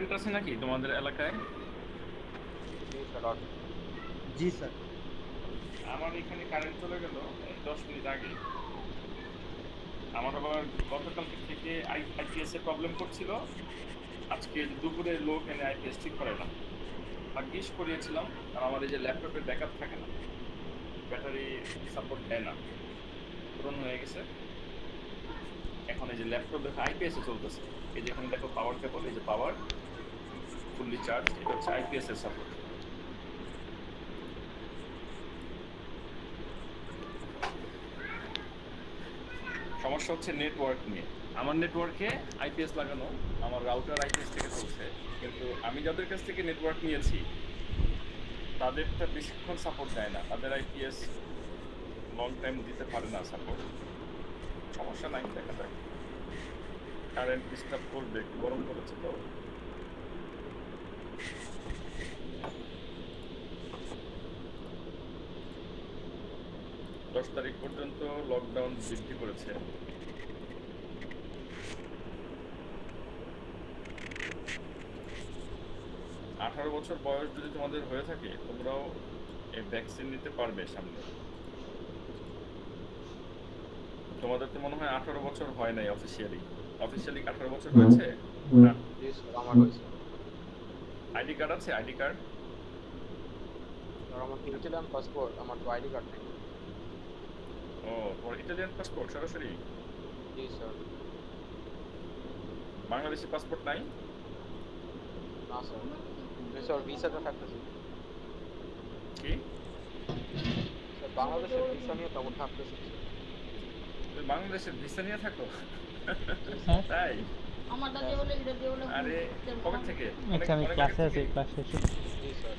Current আছে নাকি তোমাদের এলাকায়? জি স্যার। আমার এখানে কারেন্ট চলে গেল 10 মিনিট আগে। আমার আবার গতকালকে থেকে আইপিএস এর প্রবলেম করছিল। আজকে দুপুরে লোক এনে আইপিএস ঠিক করে না। ভাগ্যিস করিয়েছিলাম, কারণ আমার এই যে ল্যাপটপের ব্যাকআপ থাকে না, ব্যাটারি সাপোর্ট দেয় না, পুরনো হয়ে গেছে। এখন এই যে ল্যাপটপ দেখো আইপিএস এ চলতেছে। এই যে এখানে দেখো পাওয়ার কেবল, এই যে পাওয়ার ফুললি চার্জ, এটা হচ্ছে আইপিএস এর সাপোর্ট। সমস্যা হচ্ছে নেটওয়ার্ক নিয়ে। আমার নেটওয়ার্কে আইপিএস লাগানো, আমার রাউটার আইপিএস থেকে চলছে, কিন্তু আমি যাদের কাছ থেকে নেটওয়ার্ক নিয়েছি তাদেরটা বেশিক্ষণ সাপোর্ট দেয় না, তাদের আইপিএস লং টাইম দিতে পারে না সাপোর্ট। সমস্যা নাই, দেখা যাক। কারেন্ট ডিস্টার্ব করবে, একটু গরম করেছে তো। দশ তারিখ পর্যন্ত লকডাউন বৃদ্ধি করেছে। আঠারো বছর বয়স যদি তোমাদের হয়ে থাকে, তোমরাও এই ভ্যাকসিন নিতে পারবে সামনে। তোমাদের তো মনে হয় 18 বছর হয় নাই অফিসিয়ালি। অফিসিয়ালি 18 বছর হয়েছে? না, আমার হয়েছে। আইডি কার্ড আছে? ID card? আমার ইটালিয়ান পাসপোর্ট, আমার তো আইডি কার্ড নেই। ও, তোমার ইটালিয়ান পাসপোর্ট সরাসরি? জি স্যার। বাংলাদেশি পাসপোর্ট নাই? না স্যার, স্যার ভিসাটা থাকতেছে। কি স্যার বাংলাদেশের ভিসা নিয়ে তখন থাকতেছে। তুমি বাংলাদেশের ভিসা নিয়ে থাকো? তাই? আরে কবে থেকে? আমি ক্লাসে আছি, ক্লাস শেষে। জি স্যার।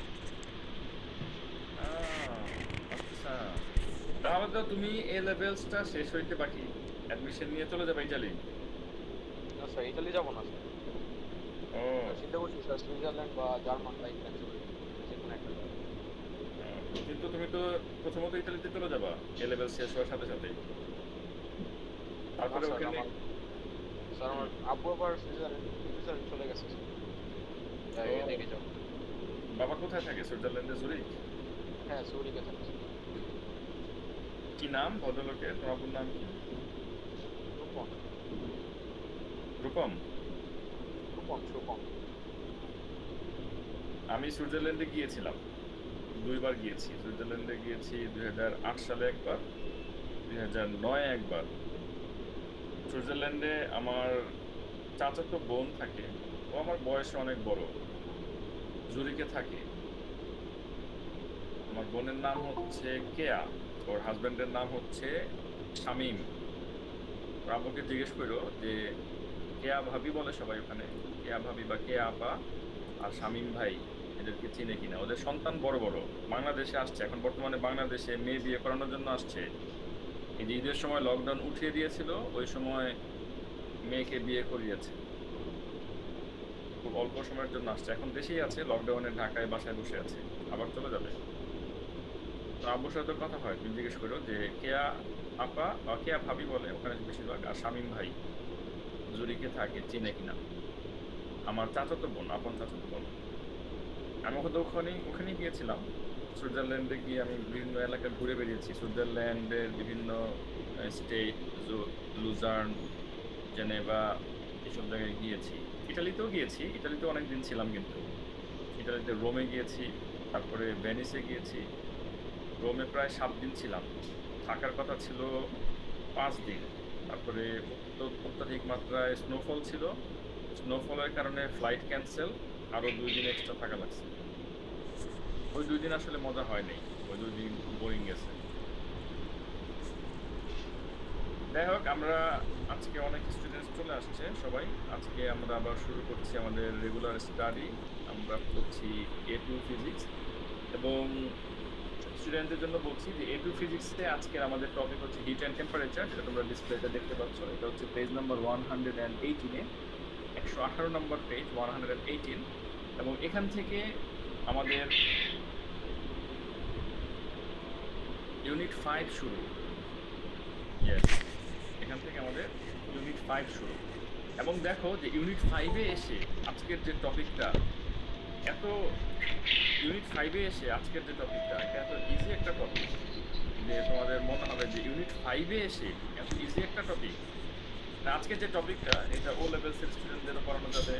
আচ্ছা, তাহলে তো তুমি এ লেভেলসটা শেষ হইতে বাকি, অ্যাডমিশন নিয়ে চলে যাবে ইতালি। না স্যার, ইতালি যাবো না স্যার। ও, চিন্তা করছি স্যার সুইজারল্যান্ড বা জার্মান বা ইংল্যান্ড চলে যাবো, যে কোনো একটা জায়গায়। কিন্তু তুমি তো প্রথমত ইতালিতে চলে যাবা এ লেভেল শেষ হওয়ার সাথে সাথেই। তারপরে ওখানে স্যার আমার আব্বু আবার সুইজারল্যান্ড চলে গেছে স্যার, দেখে যাবো। বাবা কোথায় থাকে? সুইজারল্যান্ডে, জুরিক? হ্যাঁ, জুরিকে থাকে। কি নাম ভদ্রলোকের? তোমার আব্বুর নাম কি? রূপম। রূপম? রূপম। আমি সুইজারল্যান্ডে গিয়েছিলাম, 2বার গিয়েছি। সুইজারল্যান্ডে গিয়েছি 2008 সালে একবার, 2009 একবার। সুইজারল্যান্ডে আমার চাচাতো বোন থাকে, ও আমার বয়সে অনেক বড়, জুরিকে থাকে। আমার বোনের নাম হচ্ছে কেয়া, ওর হাজব্যান্ডের নাম হচ্ছে শামীম। আব্বুকে জিজ্ঞেস করো যে কেয়া ভাবি বলে সবাই ওখানে, কেয়া ভাবি বা কেয়া আপা আর শামীম ভাই এদেরকে চিনে কিনা। ওদের সন্তান বড় বড় বাংলাদেশে আসছে, এখন বর্তমানে বাংলাদেশে মেয়ে বিয়ে করানোর জন্য আসছে। এই যে ঈদের সময় লকডাউন উঠিয়ে দিয়েছিল, ওই সময় মেয়েকে বিয়ে করিয়েছে, খুব অল্প সময়ের জন্য আসছে। এখন দেশেই আছে, লকডাউনে ঢাকায় বাসায় বসে আছে, আবার চলে যাবে। তো আব্বুর সাথে কথা হয়, তুমি জিজ্ঞেস করো যে কেয়া আপা বা কেয়া ভাবি বলে ওখানে বেশিরভাগ, আর শামীম ভাই জুরিকে থাকে, চিনে কিনা। আমার চাচাতো বোন, আপন চাচাতো বোন। আমি ওখানেই গিয়েছিলাম। সুইজারল্যান্ডে গিয়ে আমি বিভিন্ন এলাকা ঘুরে বেরিয়েছি। সুইজারল্যান্ডের বিভিন্ন স্টেট, লুজার্ন, জেনেভা, এসব জায়গায় গিয়েছি। ইটালিতেও গিয়েছি, ইটালিতে অনেক দিন ছিলাম, কিন্তু ইটালিতে রোমে গিয়েছি, তারপরে ভেনিসে গিয়েছি। রোমে প্রায় 7 দিন ছিলাম, থাকার কথা ছিল 5 দিন। তারপরে অত্যাধিক মাত্রায় স্নোফল ছিল, স্নোফলের কারণে ফ্লাইট ক্যান্সেল, আরও 2 দিন এক্সট্রা থাকা লাগছে। ওই 2 দিন আসলে মজা হয়নি, ওই 2 দিন খুব বোরিং গেছে। যাই হোক, আমরা আজকে অনেক স্টুডেন্টস চলে আসছে সবাই। আজকে আমরা আবার শুরু করছি আমাদের রেগুলার স্টাডি। আমরা করছি A2 ফিজিক্স, এবং স্টুডেন্টদের জন্য বলছি যে A2 ফিজিক্সে আজকের আমাদের টপিক হচ্ছে হিট অ্যান্ড টেম্পারেচার, যেটা তোমরা ডিসপ্লেতে দেখতে পাচ্ছ। এটা হচ্ছে পেজ নাম্বার 118-এ, 118 নম্বর পেজ, 118। এবং এখান থেকে আমাদের ইউনিট 5 শুরু। ইয়েস, এখান থেকে আমাদের ইউনিট 5 শুরু। এবং দেখো যে ইউনিট 5-এ এসে আজকের যে টপিকটা এত ইউনিট 5-এ এসে আজকের যে টপিকটা এটা এত ইজি একটা টপিক যে তোমাদের মনে হবে যে ইউনিট 5-এ এসে এত ইজি একটা টপিক। আজকে যে টপিকটা এটা ও লেভেলসের স্টুডেন্টদেরও পড়ানো যাবে,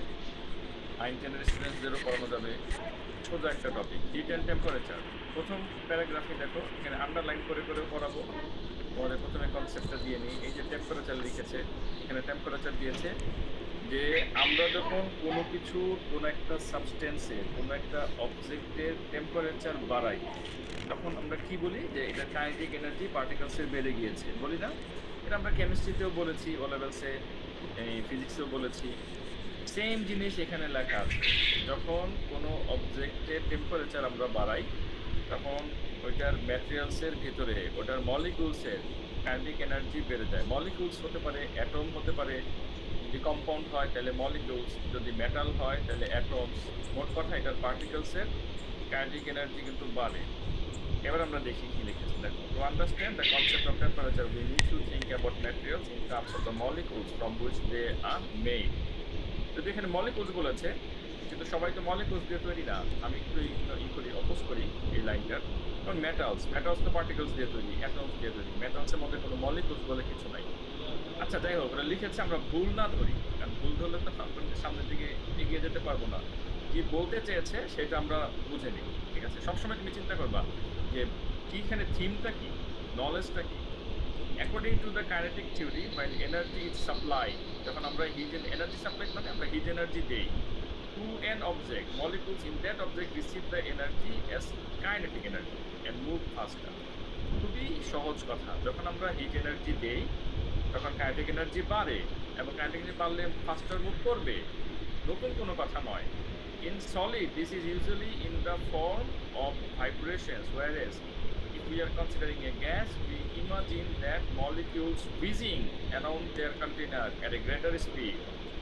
9-10 এর স্টুডেন্টসদেরও পড়ানো যাবে। সোজা একটা টপিক, হিট অ্যান্ড টেম্পারেচার। প্রথম প্যারাগ্রাফে দেখো এখানে আন্ডারলাইন করে করে পড়াবো। তোমাদের প্রথমে কনসেপ্টটা দিয়ে নিই। এই যে টেম্পারেচার লিখেছে, এখানে টেম্পারেচার দিয়েছে যে আমরা যখন কোনো কিছু, কোনো একটা সাবস্টেন্সের, কোনো একটা অবজেক্টের টেম্পারেচার বাড়াই তখন আমরা কি বলি যে এটা কাইনেটিক এনার্জি পার্টিকেলসের বেড়ে গিয়েছে, বলি না? এটা আমরা কেমিস্ট্রিতেও বলেছি, ও লেভেলসে, এই ফিজিক্সেও বলেছি। সেম জিনিস এখানে লেখা আছে, যখন কোনো অবজেক্টের টেম্পারেচার আমরা বাড়াই তখন ওইটার ম্যাটেরিয়ালসের ভিতরে ওটার মলিকিউলসের কাইনেটিক এনার্জি বেড়ে যায়। মলিকিউলস হতে পারে অ্যাটম, হতে পারে যদি কম্পাউন্ড হয় তাহলে মলিকিউলস, যদি মেটাল হয় তাহলে অ্যাটমস। মোট কথা এটার পার্টিকেলসের কাইনেটিক এনার্জি কিন্তু বাড়ে। এবার আমরা দেখি কি লিখেছে। দেখো, to understand the concept of temperature we need to think about materials in terms of the molecules from which they are made. যদি এখানে মলিকিউলস বলেছে, কিন্তু সবাই তো মলিকিউলস দিয়ে তৈরি না। আমি একটু অপোজ করি এই লাইনটার। কারণ মেটালস তো পার্টিকেলস দিয়ে তৈরি, অ্যাটমস দিয়ে তৈরি। মেটালসের মধ্যে কোনো মলিকিউলস বলে কিছু নাই। আচ্ছা, যাই হোক, ওরা লিখেছে আমরা ভুল না ধরি, কারণ ভুল ধরলে তো সামনের দিকে এগিয়ে যেতে পারবো না। কি বলতে চেয়েছে সেটা আমরা বুঝে নিই, ঠিক আছে? সবসময় তুমি চিন্তা করবা যে কি এখানে থিমটা কি, নলেজটা কি। According to the kinetic theory, while energy is supply, যখন আমরা হিট এনার্জি সাপ্লাই মানে আমরা হিট এনার্জি দেই to an object, molecules in that object receive the energy as kinetic energy and move faster. খুবই সহজ কথা, যখন আমরা হিট এনার্জি দেই তখন কাইনেটিক এনার্জি বাড়ে, এবং কাইনেটিক এনার্জি বাড়লে ফাস্টার মুভ করবে। নতুন কোনো কথা নয়। In solid, this is usually in the form of vibrations, whereas if we are considering a gas, we imagine that molecules whizzing around their container at a greater speed.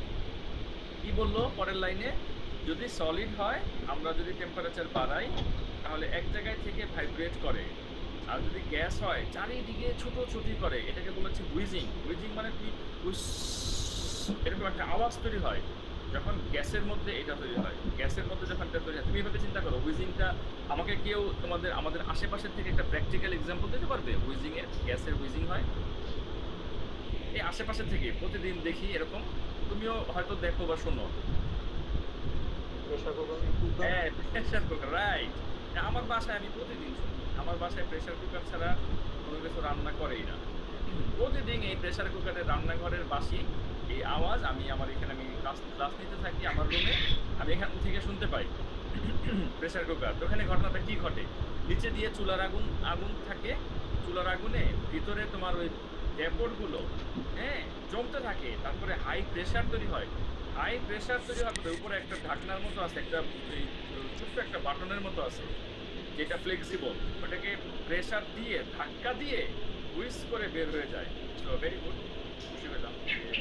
কি বললো পরের লাইনে? যদি সলিড হয়, আমরা যদি টেম্পারেচার বাড়াই তাহলে এক জায়গায় থেকে ভাইব্রেট করে, আর যদি গ্যাস হয় চারিদিকে ছোটাছুটি করে। এটাকে বলেছে হুইজিং। হুইজিং মানে কি, এরকম একটা আওয়াজ তৈরি হয় যখন গ্যাসের মধ্যে এটা তৈরি হয়। গ্যাসের মধ্যে যখন এটা তৈরি হয়, তুমি এভাবে চিন্তা করো হুইজিংটা। আমাকে কেউ আমাদের আশেপাশের থেকে একটা প্র্যাকটিক্যাল এক্সাম্পল দিতে পারবে হুইজিং এর? গ্যাসের হুইজিং হয় এই আশেপাশে থেকে প্রতিদিন দেখি এরকম, তুমিও হয়তো দেখো বা শোনো। হ্যাঁ, প্রেসার কুকার, রাইট। আমার বাসায় আমি প্রতিদিন শুনি, আমার বাসায় প্রেসার কুকার ছাড়া কোনো কিছু রান্না করেই না। প্রতিদিন এই প্রেসার কুকারের রান্নাঘরের বাসি এই আওয়াজ আমি এখানে আমি ক্লাস নিতে থাকি আমার রুমে, আমি এখান থেকে শুনতে পাই প্রেসার কুকার। তো ওখানে ঘটনাটা কি ঘটে, নিচে দিয়ে চুলার আগুন থাকে, চুলার আগুনে ভিতরে তোমার ওই ভ্যাপরগুলো জমতে থাকে, তারপরে হাই প্রেসার তৈরি হয়। হাই প্রেসার তৈরি হওয়ার পরে উপরে একটা ঢাকনার মতো আছে, একটা ছোট্ট একটা বাটনের মতো আছে যেটা ফ্লেক্সিবল, ওটাকে প্রেসার দিয়ে ধাক্কা দিয়ে হুইস করে বের হয়ে যায়। সো ভেরি গুড, খুশি হলাম।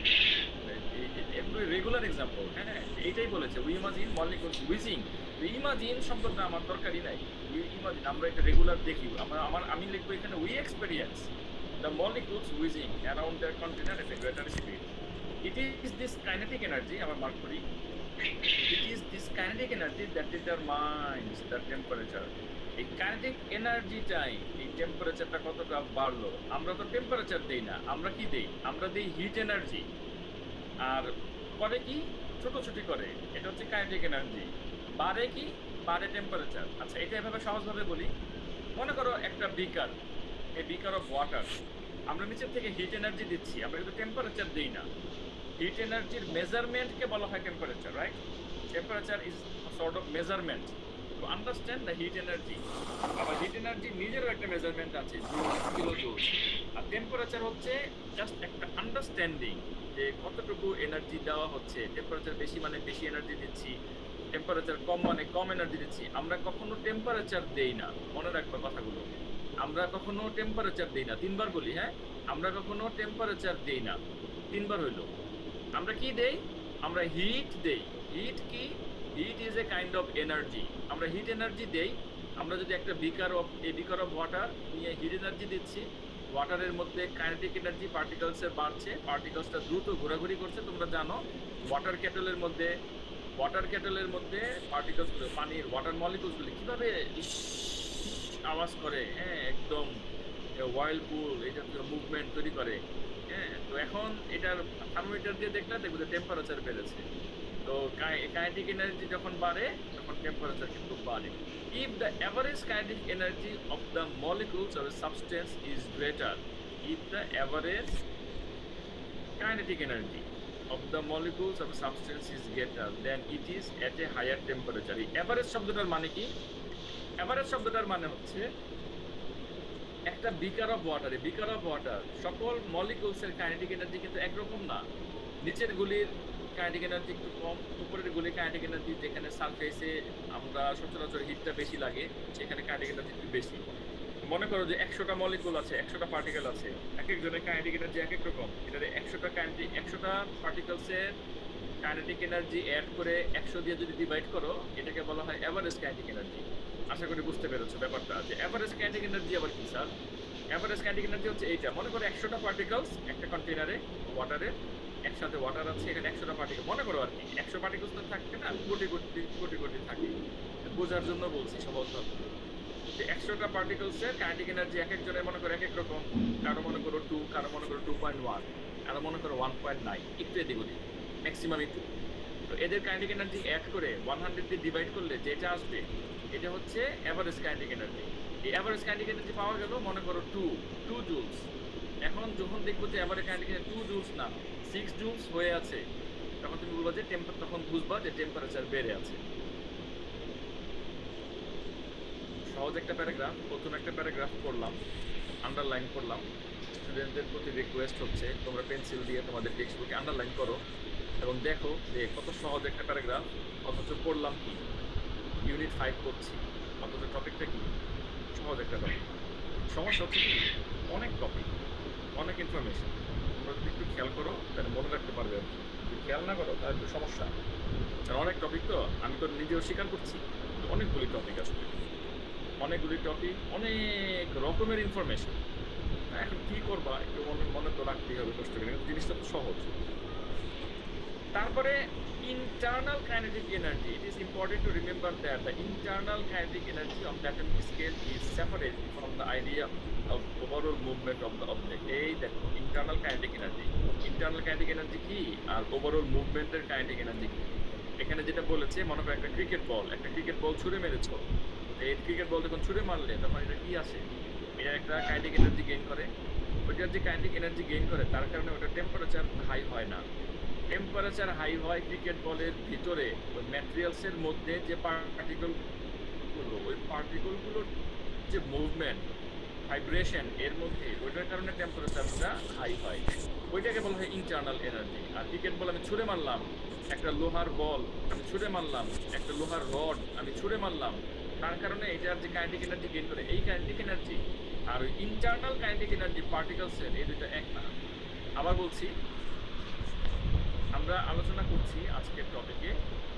এগুলো রেগুলার এক্সাম্পল। হ্যাঁ, এইটাই বলেছে we imagine molecules whizzing. Imagine শব্দটা আমার দরকারই নাই, উই ইমাজিন আমরা এটা রেগুলার দেখি। আমি লিখবো এখানে we experience the molecules whizzing around their container at a greater speed. It is this kinetic energy, our mercury, it is this kinetic energy that determines the temperature. এই kinetic এনার্জিটাই এই টেম্পারেচারটা কতটা বাড়লো। আমরা তো টেম্পারেচার দেই না, আমরা কি দেই? আমরা দেই হিট এনার্জি। আর করে কি, ছোটাছুটি করে, এটা হচ্ছে কাইনেটিক এনার্জি। বাড়ে কি, বাড়ে টেম্পারেচার। আচ্ছা, এটা এভাবে সহজভাবে বলি। মনে করো একটা বিকার, এই বিকার অফ ওয়াটার, আমরা নিচের থেকে হিট এনার্জি দিচ্ছি, আমরা কিন্তু টেম্পারেচার দিই না। হিট এনার্জির মেজারমেন্টকে বলা হয় temperature, right? Temperature is sort of measurement to understand the heat energy. আবার হিট এনার্জি নিজেরও একটা মেজারমেন্ট আছে, কিলো জুল। আর টেম্পারেচার হচ্ছে জাস্ট একটা আন্ডারস্ট্যান্ডিং যে কতটুকু এনার্জি দেওয়া হচ্ছে। টেম্পারেচার বেশি মানে বেশি এনার্জি দিচ্ছি, টেম্পারেচার কম মানে কম এনার্জি দিচ্ছি। আমরা কখনো টেম্পারেচার দেই না, মনে রাখবো কথাগুলো। আমরা কখনো টেম্পারেচার দেই না। 3 বার বলি, হ্যাঁ, আমরা কখনো টেম্পারেচার দেই না। 3 বার হইলো। আমরা কি দেই? আমরা হিট দেই। হিট কি? Heat is a kind of energy. আমরা হিট এনার্জি দেই। আমরা যদি একটা বিকার অফ ওয়াটার নিয়ে হিট এনার্জি দিচ্ছি, ওয়াটারের মধ্যে কাইনেটিক এনার্জি পার্টিকেলসের বাড়ছে, পার্টিকেলসটা দ্রুত ঘোরাঘুরি করছে। তোমরা জানো ওয়াটার কেটলের মধ্যে পার্টিকেলসগুলো, পানির ওয়াটার মলিকুলসগুলো কিভাবে আওয়াজ করে, হ্যাঁ, একদম ওয়াইল্ডপুল এই জাতীয় মুভমেন্ট তৈরি করে। হ্যাঁ, তো এখন এটার থার্মোমিটার দিয়ে দেখবো যে টেম্পারেচার বেড়েছে। তো কাইনেটিক এনার্জি যখন বাড়ে তখন টেম্পারেচার কিন্তু বাড়ে। If the average kinetic energy of the molecules of a substance is greater, if the average kinetic energy of the molecules of a substance is greater, then it is at a higher temperature. এই average শব্দটার মানে কি? average শব্দটার মানে হচ্ছে একটা beaker of water সকল মলিকুলসের kinetic energy কিন্তু একরকম না। নিচের গুলির কাইনেটিক এনার্জি একটু কম, উপরের গুলির কাইনেটিক এনার্জি, যেখানে সারফেসে আমরা সচরাচর হিটটা বেশি লাগে সেখানে কাইনেটিক এনার্জি একটু বেশি। মনে করো যে 100টা মলিকুল আছে, 100টা পার্টিকেল আছে, এক একজনের কাইনেটিক এনার্জি এক এক রকম। এটারে 100টা পার্টিকেলসের কাইনেটিক এনার্জি অ্যাড করে 100 দিয়ে যদি ডিভাইড করো, এটাকে বলা হয় এভারেজ কাইনেটিক এনার্জি। আশা করি বুঝতে পেরেছো ব্যাপারটা, যে এভারেজ কাইনেটিক এনার্জি আবার কি স্যার? এভারেজ কাইনেটিক এনার্জি হচ্ছে এইটা। মনে করো 100টা পার্টিকেলস একটা কন্টেইনারে ওয়াটারের, একসাথে ওয়াটার আছে, এখানে 100টা পার্টিকেল মনে করো আর কি। 100 পার্টিকেলস তো থাকে না, কোটি কোটি থাকে। বোঝার জন্য বলছি সহজভাবে, যে 100টা পার্টিকেলসের কাইনেটিক এনার্জি এক একজনের মনে করো এক এক রকম। কারো মনে করো 2, কারো মনে করো 2.1, কারো মনে করো 1.9, একটু এদিক ওদিক, ম্যাক্সিমাম একটু। তো এদের কাইনেটিক এনার্জি অ্যাড করে 100 দিয়ে ডিভাইড করলে যেটা আসবে এটা হচ্ছে এভারেজ কাইনেটিক এনার্জি। এই এভারেজ কাইনেটিক এনার্জি পাওয়া গেল মনে করো 2 জুলস। এখন যখন দেখবো যে এভারেজ কাইনেটিক এনার্জি 2 জুলস না 6 জুলস হয়ে আছে, তখন তুমি বলবা যে তখন বুঝবা যে টেম্পারেচার বেড়ে আছে। সহজ একটা প্যারাগ্রাফ, নতুন একটা প্যারাগ্রাফ করলাম, আন্ডারলাইন করলাম। স্টুডেন্টদের প্রতি রিকোয়েস্ট হচ্ছে তোমরা পেন্সিল দিয়ে তোমাদের টেক্সট বুকে আন্ডারলাইন করো এবং দেখো যে কত সহজ একটা প্যারাগ্রাফ, অথচ পড়লাম কি ইউনিট 5 করছি, অথচ টপিকটা কি সহজ একটা টপিক। সমস্যা হচ্ছে কি অনেক টপিক, অনেক ইনফরমেশন। তোমরা যদি একটু খেয়াল করো তাহলে মনে রাখতে পারবে। আর যদি খেয়াল না করো তাহলে সমস্যা। কারণ অনেক টপিক তো আমি তো নিজেও স্বীকার করছি, অনেকগুলি টপিক আসলে, অনেকগুলি টপিক, অনেক রকমের ইনফরমেশন। এখন কি করবা একটু মনে তো রাখতেই হবে কষ্ট করে, কিন্তু জিনিসটা তো সহজ। তারপরে internal kinetic energy, it is important to remember that the internal kinetic energy of the atomic scale is separate from the idea of overall movement of the object. এই দেখো internal kinetic energy কি আর overall মুভমেন্টের kinetic energy কি। এখানে যেটা বলেছে, মনে করো একটা ক্রিকেট বল ছুঁড়ে মেরেছো, এই ক্রিকেট বল যখন ছুঁড়ে মারলে তখন এটা কি আসে, এটা একটা কাইনেটিক এনার্জি গেইন করে। ওইটার যে কাইনেটিক এনার্জি গেইন করে তার কারণে ওটা টেম্পারেচার হাই হয় না। টেম্পারেচার হাই হয় ক্রিকেট বলের ভিতরে ওই ম্যাটেরিয়ালসের মধ্যে যে পার্টিকেলগুলো, ওই পার্টিকেলগুলোর যে মুভমেন্ট, ভাইব্রেশন এর মধ্যে, ওইটার কারণে টেম্পারেচারটা হাই হয়। ওইটাকে বলা হয় ইন্টারনাল এনার্জি। আর ক্রিকেট বল আমি ছুঁড়ে মারলাম, একটা লোহার বল আমি ছুঁড়ে মারলাম, একটা লোহার রড আমি ছুঁড়ে মারলাম, তার কারণে এটার যে কাইনেটিক এনার্জি গেইন করে, এই কাইনেটিক এনার্জি আর ওই ইন্টারনাল কাইনেটিক এনার্জি পার্টিকেলসের, এই দুটো এক না। আবার বলছি, আমরা আলোচনা করছি আজকের টপিকে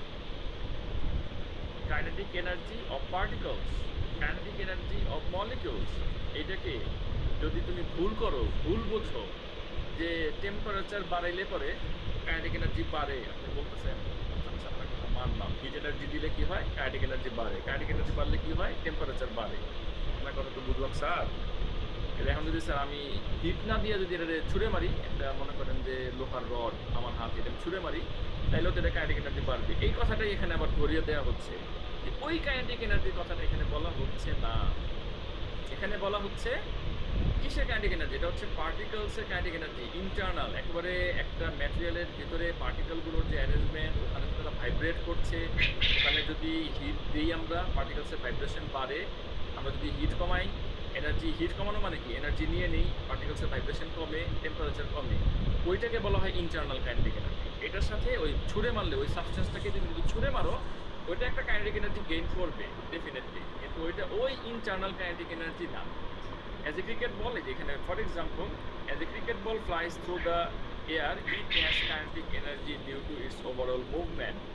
kinetic energy of particles, kinetic energy of molecules. এটাকে যদি তুমি ভুল বোঝো যে টেম্পারেচার বাড়াইলে পরে কাইনেটিক এনার্জি বাড়ে, আপনি বলতেছেন আচ্ছা আপনার কথা মানলাম, হিট এনার্জি দিলে কি হয় কাইনেটিক এনার্জি বাড়ে, কাইনেটিক এনার্জি বাড়লে কি হয় টেম্পারেচার বাড়ে। আপনার কথা তো বুঝলাম স্যার। এখন যদি স্যার আমি হিট না দিয়ে যদি এটা ছুঁড়ে মারি, একটা মনে করেন যে লোহার রড আমার হাতে এটা ছুঁড়ে মারি, তাইলেও তো এটা কাইনেটিক এনার্জি বাড়বে। এই কথাটাই এখানে আবার ধরিয়ে দেওয়া হচ্ছে যে ওই কাইনেটিক এনার্জির কথাটা এখানে বলা হচ্ছে না। এখানে বলা হচ্ছে কিসের কাইনেটিক এনার্জি, এটা হচ্ছে পার্টিকেলসের কাইনেটিক এনার্জি, ইন্টারনাল। একেবারে একটা ম্যাটেরিয়ালের ভিতরে পার্টিকেলগুলোর যে অ্যারেঞ্জমেন্ট, ওখানে তারা ভাইব্রেট করছে, ওখানে যদি হিট দিই আমরা পার্টিকেলসের ভাইব্রেশন বাড়ে। আমরা যদি হিট কমাই, এনার্জি হিট কমানো মানে কি এনার্জি নিয়ে নেই, পার্টিকেলসের ভাইব্রেশন কমে, টেম্পারেচার কমে, ওইটাকে বলা হয় ইন্টারনাল কাইনেটিক এনার্জি। এটার সাথে ওই ছুঁড়ে মারলে, ওই সাবস্টেন্সটাকে যদি ছুঁড়ে মারো, ওইটা একটা কাইনেটিক এনার্জি গেইন করবে ডেফিনেটলি, কিন্তু ওইটা ওই ইন্টারনাল কাইনেটিক এনার্জি না। As a cricket ball, for example, as a cricket ball flies through the air, it has kinetic energy due to its overall movement.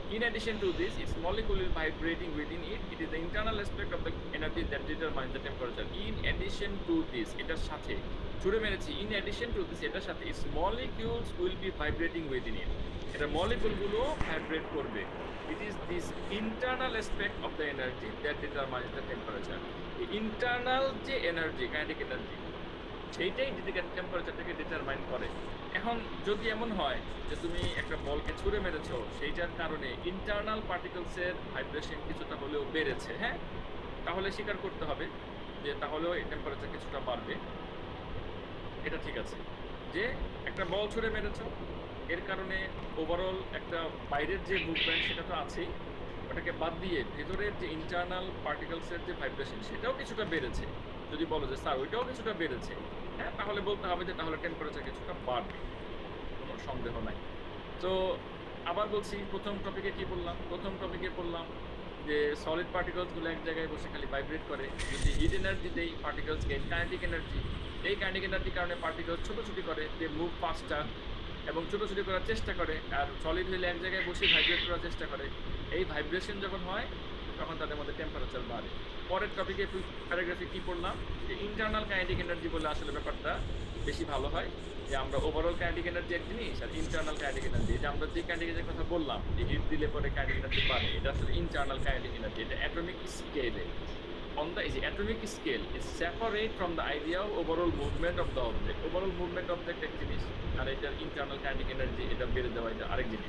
In addition to this, its molecule is vibrating within it. It is the internal aspect of the energy that determines the temperature. In addition to this, এটার সাথে ছুড়ে মেরেছি। In addition to this, এটার সাথে its molecules will be vibrating within it. এটা মলিকুলগুলো vibrate করবে। It is this internal aspect of the energy that determines the temperature. The internal যে এনার্জি, কাইনেটিক এনার্জি, সেইটাই টেম্পারেচারটাকে ডিটারমাইন করে। এখন যদি এমন হয় যে তুমি একটা বলকে ছুঁড়ে মেরেছো, সেইটার কারণে ইন্টারনাল পার্টিকেলসের ভাইব্রেশন কিছুটা হলেও বেড়েছে, হ্যাঁ, তাহলে স্বীকার করতে হবে যে তাহলেও টেম্পারেচার কিছুটা বাড়বে। এটা ঠিক আছে যে একটা বল ছুঁড়ে মেরেছো, এর কারণে ওভারঅল একটা বাইরের যে মুভমেন্ট সেটা তো আছেই, ওটাকে বাদ দিয়ে ভেতরের যে ইন্টারনাল পার্টিকেলসের যে ভাইব্রেশন সেটাও কিছুটা বেড়েছে। যদি বলো যে স্যার ওইটাও কিছুটা বেড়েছে, হ্যাঁ, তাহলে বলতে হবে যে তাহলে টেম্পারেচার কিছুটা বাড়বে, কোনো সন্দেহ নাই। তো আবার বলছি, প্রথম টপিকে কি বললাম? প্রথম টপিকে বললাম যে সলিড পার্টিকেলসগুলো এক জায়গায় বসে খালি ভাইব্রেট করে। যদি হিট এনার্জি দেই, পার্টিকেলস গেইন কাইনেটিক এনার্জি। এই কাইনেটিক এনার্জির কারণে পার্টিকেলস ছোটোছুটি করে, যে মুভ ফাস্টার এবং ছোটোছুটি করার চেষ্টা করে, আর সলিড হলে এক জায়গায় বসে ভাইব্রেট করার চেষ্টা করে। এই ভাইব্রেশন যখন হয় তখন তাদের মধ্যে টেম্পারেচার বাড়ে। পরের টপিকে প্যারাগ্রাফে কী পড়লাম যে ইন্টারনাল কাইনেটিক এনার্জি বলে আসলে ব্যাপারটা বেশি ভালো হয়, যে আমরা ওভারঅল কাইনেটিক এনার্জি এক জিনিস আর ইন্টারনাল কাইনেটিক এনার্জি, যে আমরা যে কাইনেটিক এনার্জির কথা বললাম যে হিট দিলে পরে কাইনেটিক এনার্জি বাড়ে, এটা আসলে ইন্টারনাল কাইনেটিক এনার্জি। এটা অ্যাটমিক স্কেলে, on the atomic scale is separate from the idea of overall movement of the object. Overall movement object এক জিনিস আর এটার internal kinetic energy এটা বেড়ে দেওয়া এটা আরেক জিনিস।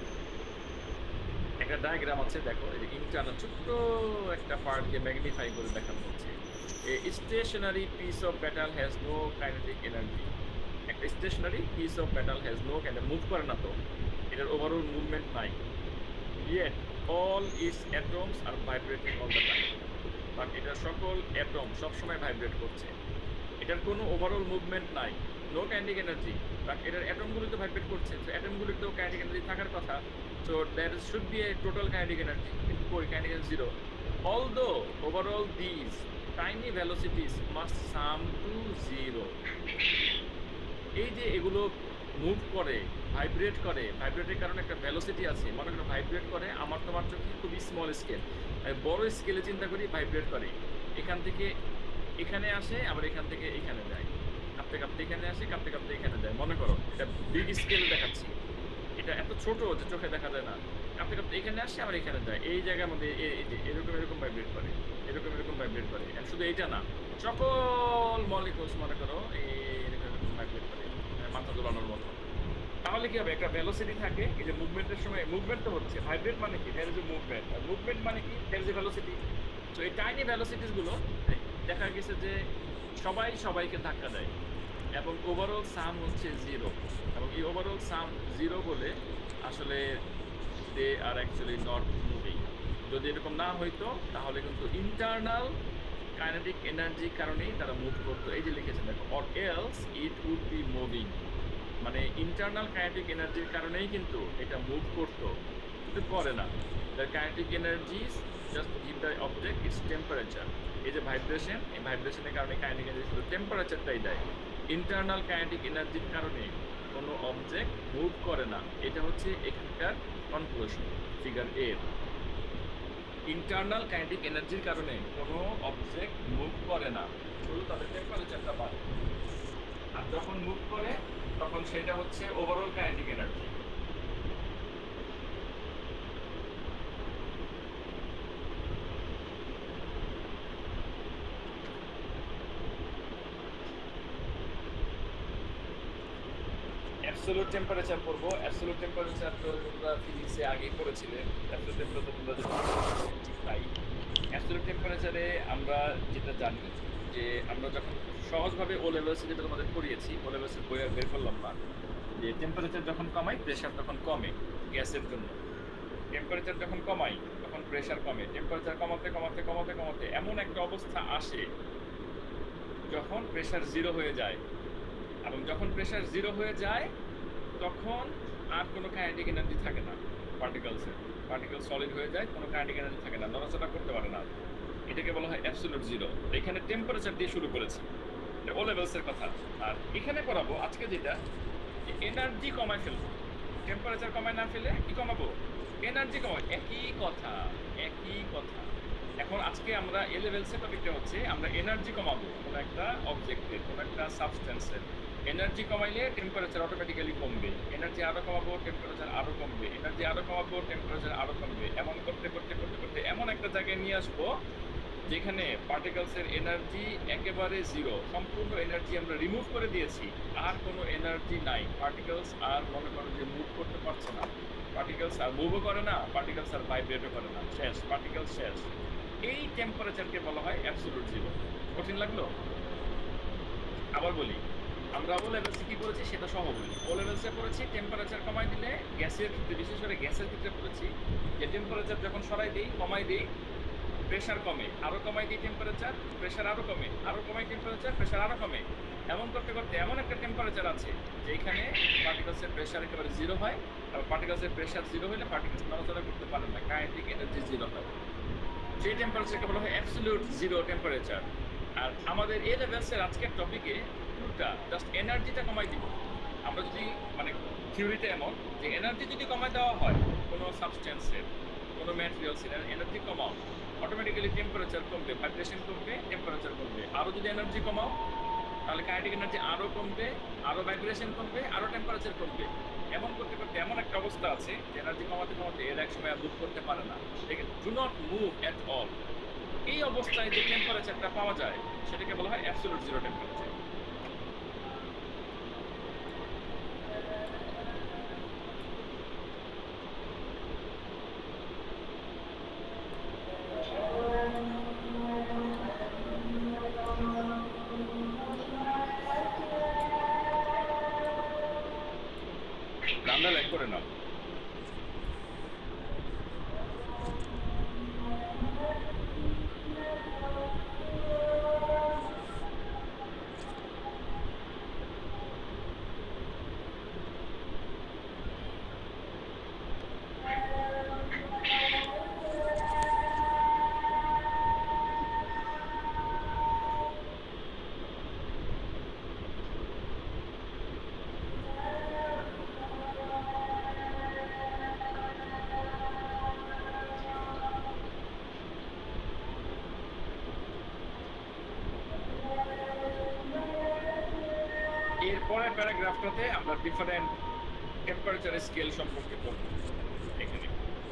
একটা ডায়াগ্রাম আছে, দেখো এই যে ইন্টারনাল ছোট্ট একটা পার্টকে ম্যাগনিফাই করে দেখানো হচ্ছে। A stationary piece of metal has no kinetic energy. একটা stationary piece of metal has no kinetic, move করে না তো, এটার ওভারঅল মুভমেন্ট নাই, yet all its atoms are vibrating all the time. But এটার সকল অ্যাটম সবসময় ভাইব্রেট করছে, এটার কোনো ওভারঅল মুভমেন্ট নাই, নো কাইনেটিক এনার্জি, বাট এটার অ্যাটমগুলো তো ভাইব্রেট করছে। তো অ্যাটমগুলোতেও কাইনেটিক এনার্জি থাকার কথা, so there should be a total kinetic energy, কিন্তু কই kinetic energy zero. Although overall this tiny velocities must sum to zero. এই যে এগুলো মুভ করে, ভাইব্রেট করে, ভাইব্রেটের কারণে একটা ভেলোসিটি আছে, মনে করো ভাইব্রেট করে আমার তোমার চোখে খুবই স্মল স্কেল, বড় স্কেলে চিন্তা করি ভাইব্রেট করে, এখান থেকে এখানে আসে আবার এখান থেকে এখানে যায়, কাঁপতে কাঁপতে এখানে আসে, কাঁপতে কাঁপতে এখানে যায়। মনে করো এটা বিগ স্কেলে দেখাচ্ছি, এটা এত ছোট যে চোখে দেখা যায় না, কাঁপতে কাঁপতে এখানে আসে আবার এখানে যায়, এই জায়গার মধ্যে এরকম এরকম ভাইব্রেট করে, এরকম এরকম ভাইব্রেট করে। শুধু এইটা না, সকল মলিকুলস মনে করো এরকম এরকম ভাইব্রেট করে, মাথা দোলানোর মতো। তাহলে কি হবে? একটা ভেলোসিটি থাকে, এই যে মুভমেন্টের সময় মুভমেন্ট তো হচ্ছে, ভাইব্রেট মানে কি দেয়ার ইজ এ মুভমেন্ট, আর মুভমেন্ট মানে কি there is a velocity. So এই টাইনি ভেলোসিটিস গুলো দেখা গেছে যে সবাই সবাইকে ধাক্কা দেয় এবং ওভারঅল সাম হচ্ছে জিরো, এবং এই ওভারঅল সাম জিরো বলে আসলে they are actually not moving. যদি এরকম না হইতো তাহলে কিন্তু ইন্টারনাল কাইনেটিক এনার্জির কারণেই তারা মুভ করতো। এই যে লিখেছে দেখো, or else it would be moving, মানে ইন্টারনাল কাইনেটিক এনার্জির কারণেই কিন্তু এটা মুভ করতো, কিন্তু করে না। The kinetic energies just give the object its temperature. এই যে ভাইব্রেশন, এই ভাইব্রেশনের কারণে কাইনেটিক এনার্জি শুধু টেম্পারেচারটাই দেয়, ইন্টারনাল কাইনেটিক এনার্জির কারণে কোনো অবজেক্ট মুভ করে না। এটা হচ্ছে এখানকার কনক্লুশন ফিগার এর। ইন্টারনাল কাইনেটিক এনার্জির কারণে কোনো অবজেক্ট মুভ করে না, শুধু তাদের টেম্পারেচারটা বাড়ে, আর যখন মুভ করে তখন সেটা হচ্ছে overall kinetic energy. Absolute temperature পড়বো। অ্যাবসলিউট টেম্পারেচার তো তোমরা ফিজিক্সে আগেই পড়েছিলে, অ্যাবসলিউট টেম্পারেচার তোমরা ঠিক তাই। অ্যাবসলিউট টেম্পারেচারে আমরা যেটা জানি যে আমরা যখন সহজভাবে ও লেভেলসে যেটা তোমাদের পড়িয়েছি, ও লেভেলসের বই আর বের করলাম না, যে টেম্পারেচার যখন কমাই প্রেশার তখন কমে গ্যাসের জন্য, টেম্পারেচার যখন কমাই তখন প্রেশার কমে, টেম্পারেচার কমাতে কমাতে কমাতে কমাতে এমন একটা অবস্থা আসে যখন প্রেশার জিরো হয়ে যায়, এবং যখন প্রেশার জিরো হয়ে যায় তখন আর কোনো কাইনেটিক এনার্জি থাকে না পার্টিকেলসের, পার্টিকেল সলিড হয়ে যায়, কোনো কাইনেটিক এনার্জি থাকে না, নড়াচড়া করতে পারে না, এটাকে বলা হয় অ্যাবসলিউট জিরো। এখানে টেম্পারেচার দিয়ে শুরু করেছি, এটা ও লেভেলসের কথা। আর এখানে পড়াবো আজকে যেটা, এনার্জি কমায় ফেলবো, টেম্পারেচার কমায় না ফেলে কি কমাবো, এনার্জি কমায়, একই কথা। এখন আজকে আমরা এ লেভেলসের টপিকটা হচ্ছে আমরা এনার্জি কমাবো কোনো একটা অবজেক্টের, কোনো একটা সাবস্টেন্সের। এনার্জি কমাইলে টেম্পারেচার অটোমেটিক্যালি কমবে, এনার্জি আরো কমাবো টেম্পারেচার আরো কমবে, এনার্জি আরো কমাবো টেম্পারেচার আরো কমবে। এমন করতে করতে করতে করতে এমন একটা জায়গায় নিয়ে আসবো যেখানে পার্টিকেলসের এনার্জি একেবারে জিরো, সম্পূর্ণ এনার্জি আমরা রিমুভ করে দিয়েছি, আর কোনো এনার্জি নাই। পার্টিকেলস আর মনে করো যে মুভ করতে পারছে না, পার্টিকেলস আর মুভও করে না, পার্টিকেলস আর ভাইব্রেটও করে না, শেষ, পার্টিকেল শেষ। এই টেম্পারেচারকে বলা হয় অ্যাবসলিউট জিরো। কঠিন লাগলো? আবার বলি, আমরা ও লেভেলসে কি করেছি সেটা সহ বলি। ও লেভেলসে পড়েছি টেম্পারেচার কমাই দিলে, গ্যাসের ক্ষেত্রে বিশেষ করে গ্যাসের ক্ষেত্রে পড়েছি যে টেম্পারেচার যখন সরাই দিই, কমাই দিই, প্রেশার কমে, আরো কমাই দিই টেম্পারেচার, প্রেশার আরো কমে, আরো কমাই টেম্পারেচার, প্রেশার আরো কমে। এমন করতে করতে এমন একটা টেম্পারেচার আছে যেখানে পার্টিকেলসের প্রেশার একেবারে জিরো হয়, আর পার্টিকেলসের প্রেশার জিরো হলে পার্টিকেলস নড়াচড়া করতে পারে না, কাইনেটিক এনার্জি জিরো হয়। সেই টেম্পারেচারকে বলা হয় অ্যাবসলিউট জিরো টেম্পারেচার। আর আমাদের এ লেভেলসের আজকের টপিকে উল্টা, জাস্ট এনার্জিটা কমাই দিব। আমরা যদি মানে থিওরিতে এমন যে এনার্জি যদি কমাই দেওয়া হয় কোনো সাবস্টেন্সের, কোনো ম্যাটেরিয়ালসের এনার্জি কমাও, অটোমেটিক্যালি টেম্পারেচার কমবে, ভাইব্রেশন কমবে, টেম্পারেচার কমবে। আরও যদি এনার্জি কমাও তাহলে কাইনেটিক এনার্জি আরও কমবে, আরও ভাইব্রেশন কমবে, আরও টেম্পারেচার কমবে। এমন করতে করতে এমন একটা অবস্থা আছে যে এনার্জি কমাতে কমাতে এর এক সময় আর মুভ করতে পারে না, ঠিক আছে, do not move at all. এই অবস্থায় যে টেম্পারেচারটা পাওয়া যায় সেটাকে বলা হয় অ্যাবসলিউট জিরো টেম্পারেচার। গানটা লাইক করে নাও। এরপরের প্যারাগ্রাফটাতে আমরা ডিফারেন্ট টেম্পারেচার স্কেল সম্পর্কে পড়ব। এখানে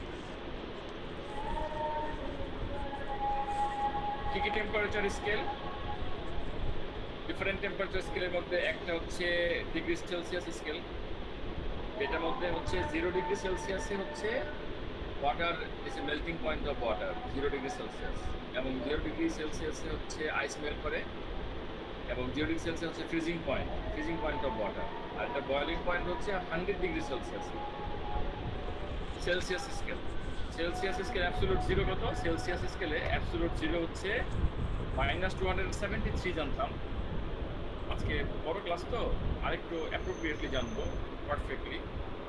কি কি টেম্পারেচার স্কেল? ডিফারেন্ট টেম্পারেচার স্কেলের মধ্যে একটা হচ্ছে ডিগ্রি সেলসিয়াস স্কেল, এটার মধ্যে হচ্ছে 0 ডিগ্রি সেলসিয়াসে হচ্ছে water is a melting point of water, 0 degree Celsius, এবং 0 ডিগ্রি সেলসিয়াসে হচ্ছে আইস মেল্ট করে, এবং 0 ডিগ্রি সেলসিয়াস হচ্ছে ফ্রিজিং পয়েন্ট অফ ওয়াটার। আর একটা বয়লিং পয়েন্ট হচ্ছে 100 degree Celsius. Celsius scale absolute zero কত? সেলসিয়াস স্কেলে অ্যাবসলিউট জিরো হচ্ছে -273 জানতাম, আজকে বড় ক্লাস তো আরেকটু অ্যাপ্রোপ্রিয়েটলি জানবো পারফেক্টলি।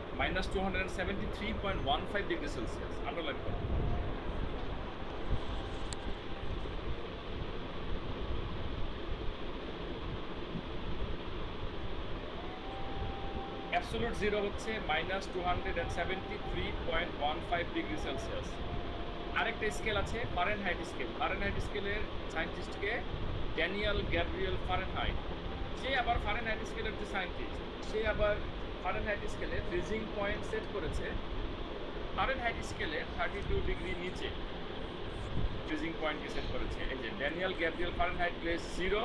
-273.15 ডিগ্রি সেলসিয়াস, আন্ডারলাইন করো। অ্যাবসলিউট জিরো হচ্ছে -273.15 ডিগ্রি সেলসিয়াস। আরেকটা স্কেল আছে ফারেনহাইট স্কেল। ফারেনহাইট স্কেলের সায়েন্টিস্টকে ড্যানিয়েল গ্যাব্রিয়েল ফারেনহাইট, সে আবার ফারেনহাইট স্কেলের যে সায়েন্টিস্ট, সে আবার ফারেনহাইট স্কেলে ফ্রিজিং পয়েন্ট সেট করেছে ফারেনহাইট স্কেলে 32 ডিগ্রি নিচে ফ্রিজিং পয়েন্টকে সেট করেছে। এই যে Daniel Gabriel Fahrenheit place 0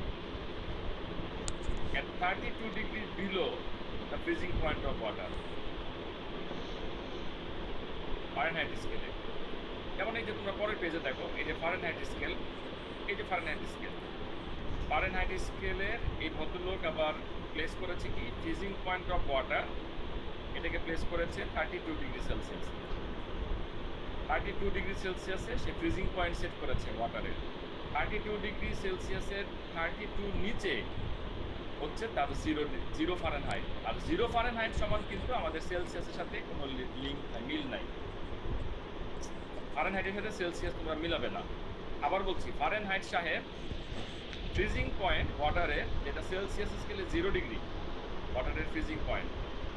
at 32 degrees below the freezing point of water, Fahrenheit স্কেলে। যেমন এই যে তোমরা পরের পেজে দেখো, এই যে ফারেনহাইট স্কেল, এই যে ফারেনহাইট স্কেল, ফারেনহাইট স্কেলের এই ভদ্রলোক আবার প্লেস করেছে কি ফ্রিজিং পয়েন্ট অফ ওয়াটার, এটাকে প্লেস করেছে 32 ডিগ্রি সেলসিয়াস। 32 ডিগ্রি সেলসিয়াসে সে ফ্রিজিং পয়েন্ট সেট করেছে ওয়াটারের। 32 ডিগ্রি সেলসিয়াসের 32 নিচে হচ্ছে তার 0 ফারেনহাইট। আর 0 ফারেনহাইট সমান কিন্তু আমাদের সেলসিয়াসের সাথে কোনো লিঙ্ক নাই, মিল নাই। ফারেনহাইটের সাথে সেলসিয়াস তোমরা মিলাবে না। আবার বলছি, ফারেনহাইট সাহেব ফ্রিজিং পয়েন্ট ওয়াটারে, যেটা সেলসিয়াস স্কেলে 0 ডিগ্রি ওয়াটারের ফ্রিজিং পয়েন্ট,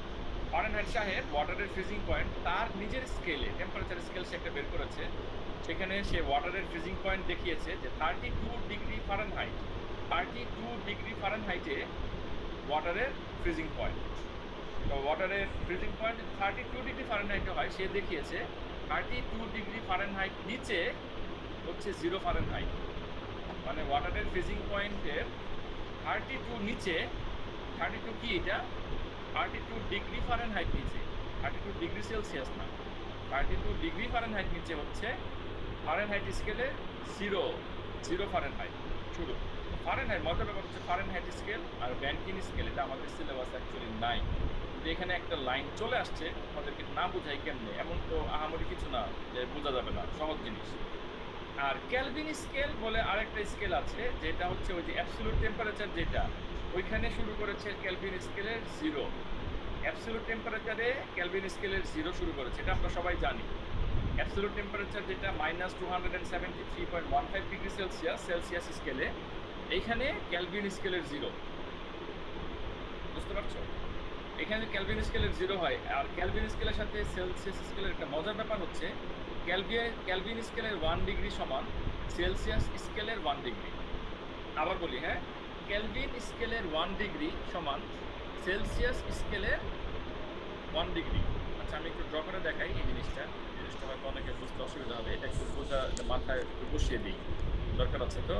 ফারেনহাইট সাহেব ওয়াটারের ফ্রিজিং পয়েন্ট তার নিজের স্কেলে টেম্পারেচার স্কেল সে একটা বের করেছে, সেখানে সে ওয়াটারের ফ্রিজিং পয়েন্ট দেখিয়েছে যে 32 ডিগ্রি ফারেনহাইট, 32 ডিগ্রি ফারেনহাইটে ওয়াটারের ফ্রিজিং পয়েন্ট। তো ওয়াটারের ফ্রিজিং পয়েন্ট 32 ডিগ্রি ফারেনহাইটে হয়, সে দেখিয়েছে 32 ডিগ্রি ফারেনহাইট নিচে হচ্ছে 0 ফারেনহাইট। মানে ওয়াটারের ফ্রিজিং পয়েন্টের 32 নিচে, 32 কি এটা, 32 ডিগ্রি ফারেনহাইট নিচে, 32 ডিগ্রি সেলসিয়াস না, 32 ডিগ্রি ফারেনহাইট নিচে হচ্ছে ফারেনহাইট স্কেলে 0 ফারেনহাইট শুরু। ফারেনহাইট মজার ব্যাপার হচ্ছে ফারেনহাইট স্কেল আর ব্যাংকিং স্কেল এটা আমাদের সিলেবাস অ্যাকচুয়ালি নাই, কিন্তু এখানে একটা লাইন চলে আসছে, আমাদেরকে না বোঝাই কেমনে, এমন তো আহামরি কিছু না যে বোঝা যাবে না, সহজ জিনিস। আর কেলভিন স্কেল বলে আরেকটা স্কেল আছে, যেটা হচ্ছে ওই যে অ্যাবসলিউট টেম্পারেচার, যেটা ওইখানে শুরু করেছে কেলভিন স্কেলের 0, অ্যাবসলিউট টেম্পারেচারে কেলভিন স্কেলের 0 শুরু করেছে, এটা আমরা সবাই জানি। অ্যাবসলিউট টেম্পারেচার যেটা -273.15 ডিগ্রি সেলসিয়াস স্কেলে, এইখানে কেলভিন স্কেলের 0, বুঝতে পারছো? এখানে কেলভিন স্কেলের 0 হয়। আর কেলভিন স্কেলের সাথে সেলসিয়াস স্কেলের একটা মজার ব্যাপার হচ্ছে কেলভিন স্কেলের 1 ডিগ্রি সমান সেলসিয়াস স্কেলের 1 ডিগ্রি। আবার বলি, হ্যাঁ, কেলভিন স্কেলের 1 ডিগ্রি সমান সেলসিয়াস স্কেলের 1 ডিগ্রি। আচ্ছা, আমি একটু ড্র করে দেখাই এই জিনিসটা হয়তো অনেকে বুঝতে অসুবিধা হবে, এটা একটু বোঝা মাথায় একটু বসিয়ে দিই, দরকার আছে তো।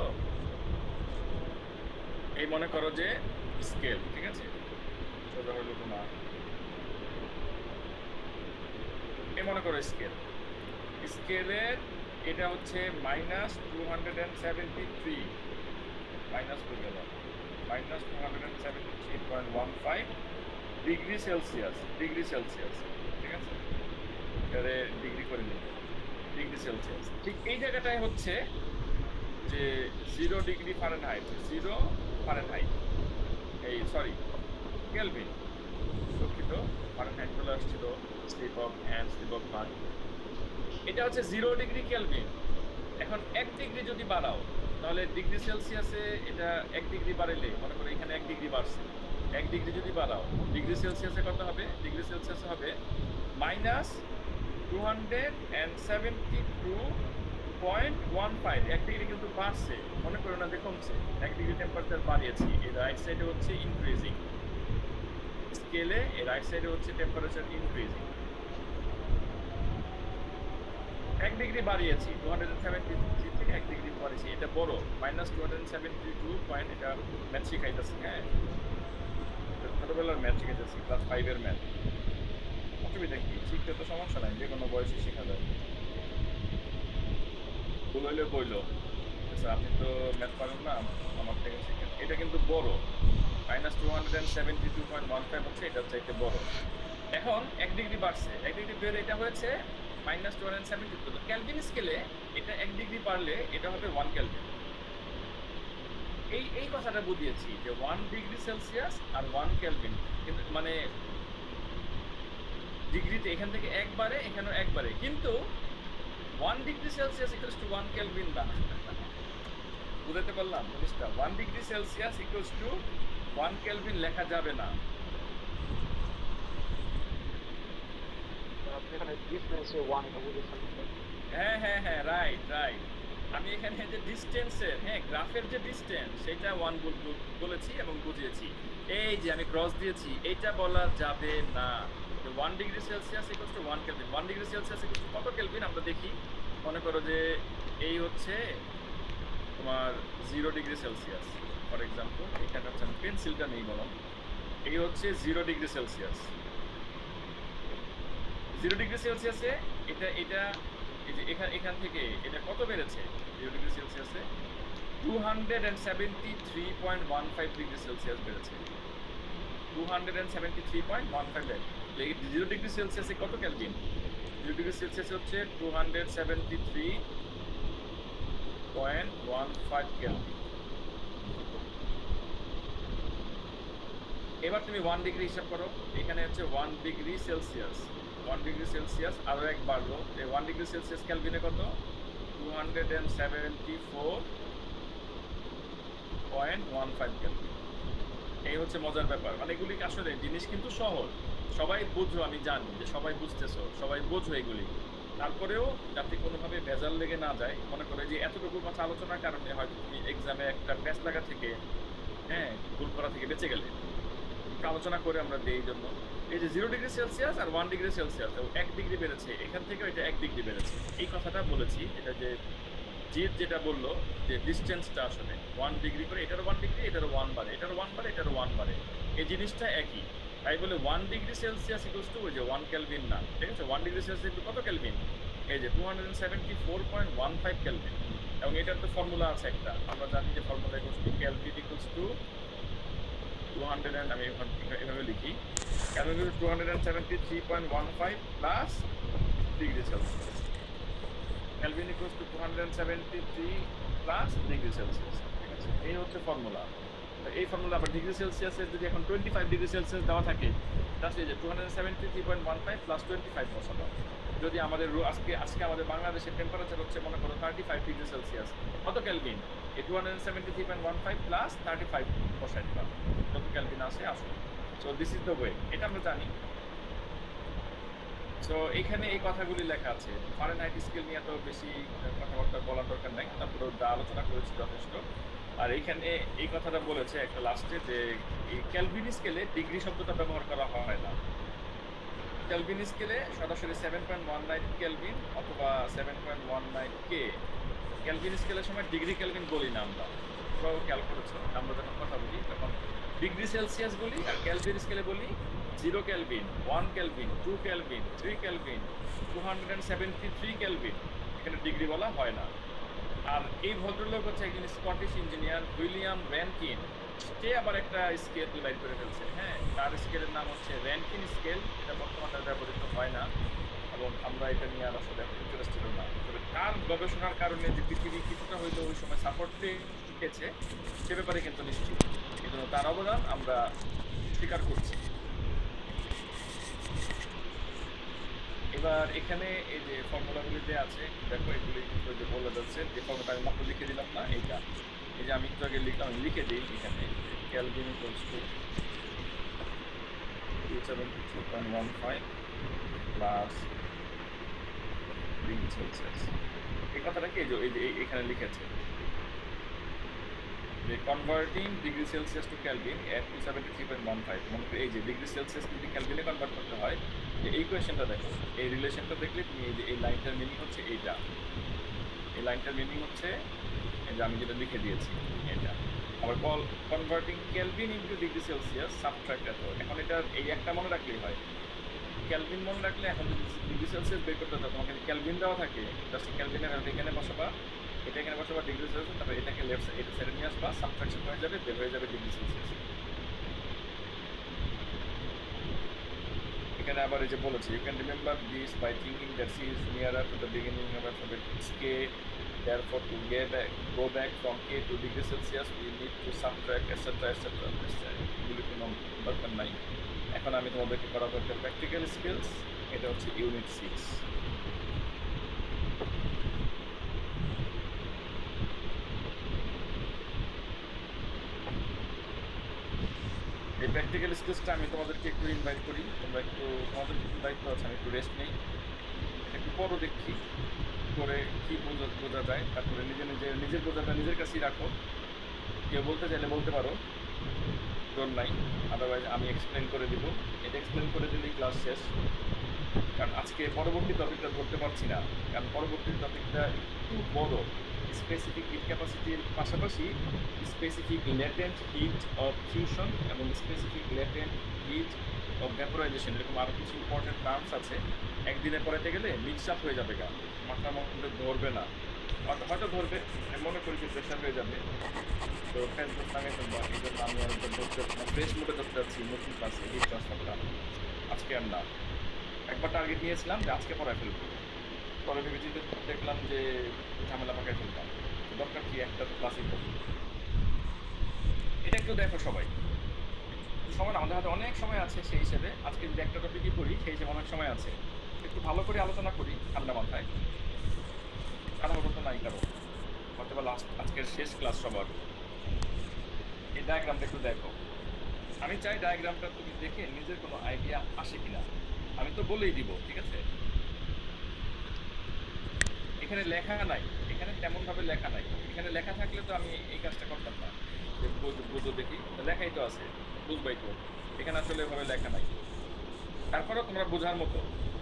এই মনে করো যে স্কেল, ঠিক আছে, সোজা হলো তোমার, এই মনে করো স্কেলের এটা হচ্ছে -273 মাইনাস হয়ে গেল -273.15 ডিগ্রি সেলসিয়াস, ঠিক আছে, এবারে ডিগ্রি করে নিই, ডিগ্রি সেলসিয়াস। ঠিক এই জায়গাটায় হচ্ছে যে 0 ডিগ্রি ফারেনহাইট, 0 ফারেনহাইট, এই সরি কেলভিন, দুঃখিত, ফারেনহাইট চলে আসছিল, slip of hand, slip of tongue. এটা হচ্ছে 0 ডিগ্রি কেলভিন। এখন 1 ডিগ্রি যদি বাড়াও, তাহলে ডিগ্রি সেলসিয়াসে এটা 1 ডিগ্রি বাড়াইলে, মনে করো এখানে 1 ডিগ্রি বাড়ছে, 1 ডিগ্রি যদি বাড়াও, ডিগ্রি সেলসিয়াসে কত হবে? ডিগ্রি সেলসিয়াসে হবে -272.15। 1 ডিগ্রি কিন্তু বাড়ছে, মনে করো না যে কমছে, 1 ডিগ্রি টেম্পারেচার বাড়িয়েছি। এই রাইট সাইডে হচ্ছে ইনক্রিজিং স্কেলে, এই রাইট সাইডে হচ্ছে টেম্পারেচার ইনক্রিজিং। 1 ডিগ্রি বাড়িয়েছি, 273 থেকে 1 ডিগ্রি বাড়িয়েছি, এটা বড়, -272 পয়েন্ট। এটা ম্যাথ শিখাইতেছি, হ্যাঁ, ছোটবেলার ম্যাথ শিখাইতেছি, ক্লাস 5 এর ম্যাথ। অসুবিধা কি, শিখতে তো সমস্যা নাই, যে কোনো বয়সে শেখা যায়, ভুল হইলে বইলো। আচ্ছা, আপনি তো ম্যাথ পারেন না, আমার থেকে শিখেন। এটা কিন্তু বড়, -272.15 হচ্ছে, এটা চাইতে বড়। এখন 1 ডিগ্রি বাড়ছে, 1 ডিগ্রি বেড়ে এটা হয়েছে -272। তো কেলভিন স্কেলে এটা 1 ডিগ্রি বাড়লে এটা হবে 1 কেলভিন। এই কথাটা বুঝিয়েছি যে 1 ডিগ্রি সেলসিয়াস আর 1 কেলভিন, কিন্তু মানে ডিগ্রিতে এখান থেকে 1 বাড়ে, এখানেও 1 বাড়ে, কিন্তু 1 degree Celsius equals to 1 Kelvin না। বুঝতে পারলাম জিনিসটা? 1 degree Celsius equals to 1 Kelvin লেখা যাবে না। আপনি এখানে ডিফারেন্সে 1 এটা বুঝেছেন? হ্যাঁ, রাইট। আমি এখানে যে ডিসটেন্সের, হ্যাঁ, গ্রাফের যে ডিসটেন্স, সেটা 1 বলেছি এবং বুঝিয়েছি। এই যে আমি ক্রস দিয়েছি, এটা বলা যাবে না। 1 degree Celsius equals to 1 Kelvin. 1 degree Celsius equals to কত কেলভিন আমরা দেখি। মনে করো যে এই হচ্ছে তোমার 0 ডিগ্রি সেলসিয়াস, ফর এক্সাম্পল, এখানে হচ্ছে আমি পেন্সিলটা নেই বললাম, এই হচ্ছে 0 ডিগ্রি সেলসিয়াস। 0 ডিগ্রি সেলসিয়াসে এটা এই যে এখান থেকে এটা কত বেড়েছে? 0 ডিগ্রি সেলসিয়াসে 273.15 ডিগ্রি সেলসিয়াস বেড়েছে, 273.15। 0 ডিগ্রি সেলসিয়াসে কত কেলভিন? 0 ডিগ্রি সেলসিয়াসে হচ্ছে 273.15 কেলভিন। এবার তুমি 1 ডিগ্রি হিসাব করো, এখানে হচ্ছে 1 ডিগ্রি সেলসিয়াস, 1 ডিগ্রি সেলসিয়াস আরো 1 বাড়লো, এই 1 ডিগ্রি সেলসিয়াস কেলভিনে কত? 274.15 কেলভিন। এই হচ্ছে মজার ব্যাপার, মানে এগুলি আসলে জিনিস কিন্তু সহজ, সবাই বুঝো, আমি জানি যে সবাই বুঝতেছো, সবাই বোঝো এগুলি। তারপরেও যাতে কোনোভাবে ভেজাল লেগে না যায়, মনে করো যে এতটুকু কথা আলোচনার কারণে হয়তো তুমি এক্সামে একটা প্যাচ লাগা থেকে, হ্যাঁ, ভুল করা থেকে বেঁচে গেলে। একটু আলোচনা করে আমরা দিই এই জন্য। এই যে 0°C আর 1°C, 1 ডিগ্রি বেড়েছে, এখান থেকেও এটা 1 ডিগ্রি বেড়েছে। এই কথাটা বলেছি, এটা যে জিৎ যেটা বললো যে ডিস্টেন্সটা আসলে 1 ডিগ্রি করে, এটারও 1 ডিগ্রি, এটারও 1 বাড়ে, এটারও 1 বাড়ে, এটারও 1 বাড়ে, এই জিনিসটা একই। তাই বলে 1°C ইকুয়ালস টু ওই যে 1 কেলভিন না, ঠিক আছে? 1°C কিন্তু কত কেলভিন? এই যে 274.15 কেলভিন। এবং এটার তো ফর্মুলা আছে একটা, আমরা জানি যে formula equals to Kelvin equals to 200, আমি এভাবে লিখি, Kelvin equals to 273.15 plus degree Celsius. Kelvin equals to 273 plus degree Celsius, ঠিক আছে? এই হচ্ছে ফর্মুলা। তো এই ফর্মুলা আবার ডিগ্রি সেলসিয়াসের যদি এখন 25°C দেওয়া থাকে, তাহলে যে 273.15 প্লাস 25 বসাবো। যদি আমাদের আজকে আমাদের বাংলাদেশের টেম্পারেচার হচ্ছে মনে করো 35°C, কত কেলভিন? এই 273.15 প্লাস 35 বসাই দিলাম, কত কেলভিন আসে আসলে। So this is the way, এটা আমরা জানি। সো এখানে এই কথাগুলি লেখা আছে। ফারেনহাইট স্কেল নিয়ে তো বেশি কথাবার্তা বলার দরকার নাই, তারপরে যা আলোচনা করেছি যথেষ্ট। আর এইখানে এই কথাটা বলেছে একটা লাস্টে যে এই ক্যালভিন স্কেলে ডিগ্রি শব্দটা ব্যবহার করা হয় না। ক্যালভিন স্কেলে সরাসরি 7.19 কেলভিন অথবা 7.19 কে। ক্যালভিন স্কেলের সময় ডিগ্রি কেলভিন বলি না আমরা, তোমরাও খেয়াল করেছো, আমরা যখন কথা বলি তখন ডিগ্রি সেলসিয়াস বলি, আর ক্যালভিন স্কেলে বলি 0 Kelvin, 1 Kelvin, 2 Kelvin, 3 Kelvin, 273 Kelvin. এখানে ডিগ্রি বলা হয় না। আর এই ভদ্রলোক হচ্ছে একজন স্কটিশ ইঞ্জিনিয়ার উইলিয়াম র্যানকিন, সে আবার একটা স্কেল বাইর করে ফেলছে। হ্যাঁ, তার স্কেলের নাম হচ্ছে র্যানকিন স্কেল, এটা বর্তমানে ব্যবহৃত হয় না এবং আমরা এটা নিয়ে আর আসলে ইন্টারেস্টেড না। তবে তার গবেষণার কারণে যে পৃথিবী কিছুটা হয়তো ওই সময় সাপোর্ট পেয়েছে সে ব্যাপারে কিন্তু নিশ্চিত। এই জন্য তার অবদান আমরা স্বীকার করছি। এবার এখানে এই যে ফর্মুলাগুলি যে আছে দেখো, এগুলি কিন্তু যে বলে যাচ্ছে যে ফর্মুলাটা আমি মাত্র লিখে দিলাম না, এইটা এই যে আমি একটু আগে লিখলাম, আমি লিখে দিই এখানে Kelvin equals to 272.15 plus degree Celsius. এই কথাটা কি এই যে এখানে লিখেছে যে converting degree Celsius to Kelvin at 273.15। মনে করি এই যে ডিগ্রি সেলসিয়াস যদি কেলভিনে কনভার্ট করতে হয়, যে এই কোয়েশ্চেনটা দেখো, এই রিলেশনটা দেখলে তুমি এই যে এই লাইনটার মিনিং হচ্ছে এইটা, এই লাইনটার মিনিং হচ্ছে এই যে আমি যেটা লিখে দিয়েছি এটা। আবার converting Kelvin into degree Celsius subtract এত। এখন এটা এই একটা মনে রাখলেই হয়, কেলভিন মনে রাখলে এখন যদি ডিগ্রি সেলসিয়াস বের করতে হয় তোমাকে কেলভিন দেওয়া থাকে, জাস্ট কেলভিনের এখানে বসাবা, এটা এখানে বসাবা ডিগ্রি সেলসিয়াস, তারপর এটাকে লেফট সাইড এটা সাইডে নিয়ে আসবা, সাবট্রাকশন হয়ে যাবে, বের হয়ে যাবে ডিগ্রি সেলসিয়াস। এখানে আবার এই যে বলেছে you can remember this by thinking that C is nearer to the beginning of alphabet K, therefore to go back from K to degree Celsius we need to subtract etc এগুলি কোনো দরকার নাই। এখন আমি তোমাদেরকে করা দরকার প্র্যাকটিক্যাল স্কিলস, এটা হচ্ছে ইউনিট 6। এই প্র্যাকটিক্যাল স্কিলসটা আমি তোমাদেরকে একটু ইনভাইট করি, তোমরা একটু তোমাদের কিছু দায়িত্ব আছে, আমি একটু রেস্ট নেই, একটু পরও দেখি করে কি বোঝা যায়, তারপরে নিজের বোঝাটা নিজের কাছেই রাখো। কেউ বলতে চাইলে বলতে পারো, জোর নাই, আদারওয়াইজ আমি এক্সপ্লেন করে দিব। এটা এক্সপ্লেন করে দিলেই ক্লাস শেষ, কারণ আজকে পরবর্তী টপিকটা ধরতে পারছি না, কারণ পরবর্তী টপিকটা একটু বড়। স্পেসিফিক হিট ক্যাপাসিটির পাশাপাশি specific latent heat of fusion এবং specific latent heat of vaporisation, এরকম আরও কিছু ইম্পর্টেন্ট টার্মস আছে। একদিনে পড়াতে গেলে মিক্স আপ হয়ে যাবে, গা মাথার মধ্যে ধরবে না, হয়তো ধরবে, আমি মনে করি যে প্রেশার হয়ে যাবে। তো ফেসবুক টাঙিয়ে ফেলবা, এই জন্য আমি আর ফ্রেশ মোডে ধরতে যাচ্ছি নতুন ক্লাসে হিট ট্রান্সফারটা। আজকে আর না, একবার টার্গেট নিয়েছিলাম যে আজকে পড়ায় ফেলবো, পরে ভেবেচিন্তে দেখলাম যে ঝামেলা পাকায় ফেলতাম, দরকার কি একটা ক্লাসই করবো। এটা একটু দেখো সবাই, সময় আমাদের হাতে অনেক সময় আছে, সেই হিসেবে আজকে যদি একটা টপিকই পড়ি সেই হিসেবে অনেক সময় আছে, একটু ভালো করে আলোচনা করি ঠান্ডা মাথায়, খারাপ তো নাই কারো, হয়তো বা লাস্ট আজকের শেষ ক্লাস সবার। এই ডায়াগ্রামটা একটু দেখো, আমি চাই ডায়াগ্রামটা তুমি দেখে নিজের কোনো আইডিয়া আসে কিনা। আমি তো বলেই দিব, ঠিক আছে? এখানে লেখা নাই, এখানে তেমন ভাবে লেখা নাই। এখানে লেখা থাকলে তো আমি এই কাজটা করতাম না, যে বুঝো দেখি, লেখাই তো আছে, বুঝবাই তো। এখানে আসলে এভাবে লেখা নাই, তারপরেও তোমরা বোঝার মতো।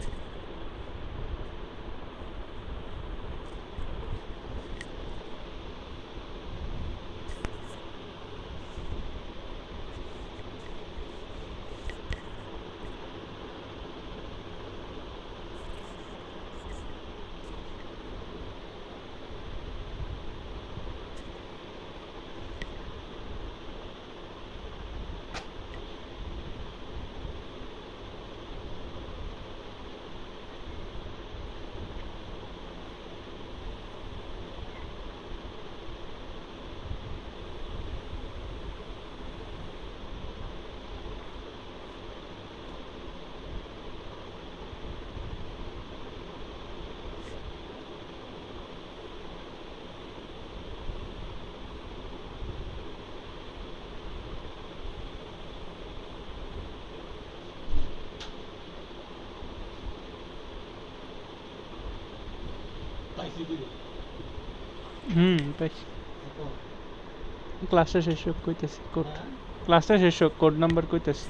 পাইছি। ক্লাসটা শেষ হোক কইতেছি কোড। ক্লাসটা শেষ হোক কোড নাম্বার কইতেছি।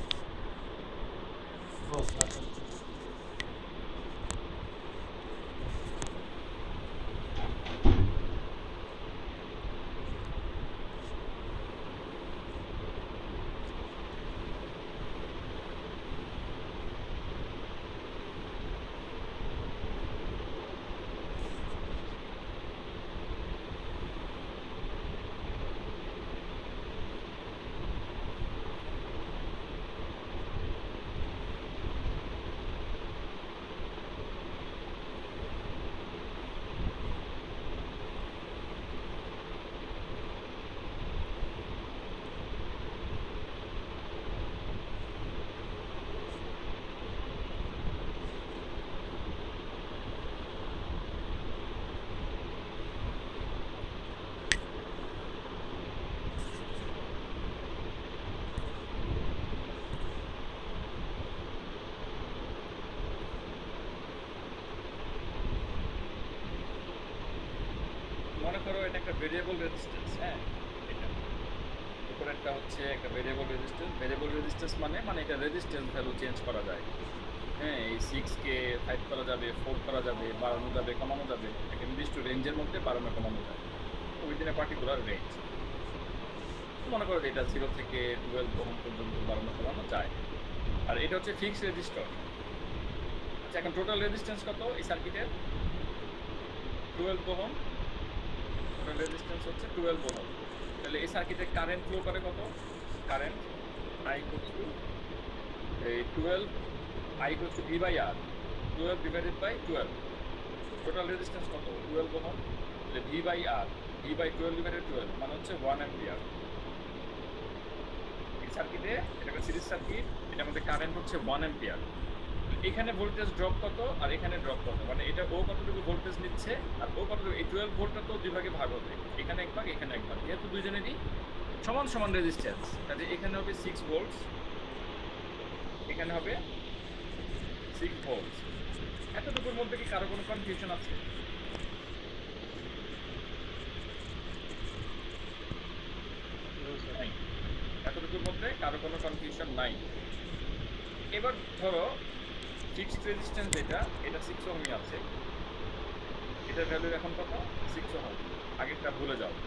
মনে করো এটা একটা ভেরিয়েবল রেজিস্ট্যান্স, হ্যাঁ, এটা উপরে একটা হচ্ছে একটা ভেরিয়েবল রেজিস্ট্যান্স। ভেরিয়েবল রেজিস্ট্যান্স মানে এটা রেজিস্ট্যান্স ভ্যালু চেঞ্জ করা যায়। হ্যাঁ, এই 6 কে 5 করা যাবে, 4 করা যাবে, বাড়ানো যাবে, কমানো যাবে। একটা নির্দিষ্ট রেঞ্জের মধ্যে বাড়ানো কমানো যায় উইদিন এ পার্টিকুলার রেঞ্জ। মনে করো এটা 0 থেকে 12 ওহম পর্যন্ত বাড়ানো কমানো যায়। আর এটা হচ্ছে ফিক্সড রেজিস্টার। আচ্ছা, এখন টোটাল রেজিস্ট্যান্স কত এই সার্কিটের? 12 ওহম। টোটাল রেজিস্ট্যান্স হচ্ছে 12 ওহম। তাহলে এই সার্কিটে কারেন্ট ফ্লো করে কত? Current I equals to 12, I equals to V by R, 12 divided by 12. Total resistance কত? 12 ওহম। তাহলে V by R, V by 12 divided 12 মানে হচ্ছে 1 অ্যাম্পিয়ার। এই সার্কিটে এটা একটা সিরিজ সার্কিট, এটার মধ্যে কারেন্ট হচ্ছে 1 অ্যাম্পিয়ার। এখানে ভোল্টেজ ড্রপ কত আর এখানে ড্রপ কত, মানে এটা ও কতটুকু ভোল্টেজ নিচ্ছে আর ও কতটুকু। এই 12 ভোল্টটা তো দুই ভাগে ভাগ হবে, এখানে এক ভাগ এখানে এক ভাগ, যেহেতু দুইজনেরই সমান সমান রেজিস্ট্যান্স, কাজে এখানে হবে 6 ভোল্টস, এখানে হবে 6 ভোল্টস। এতটুকুর মধ্যে কি কারো কোনো কনফিউশন আছে? নাই। এতটুকুর মধ্যে কারো কোনো কনফিউশন নাই। এবার ধরো ফিক্সড রেজিস্ট্যান্স যেটা, এটা 6 ওহমই আছে। এটার ভ্যালু এখন কত? 6 ওহম। আগেরটা ভুলে যাও।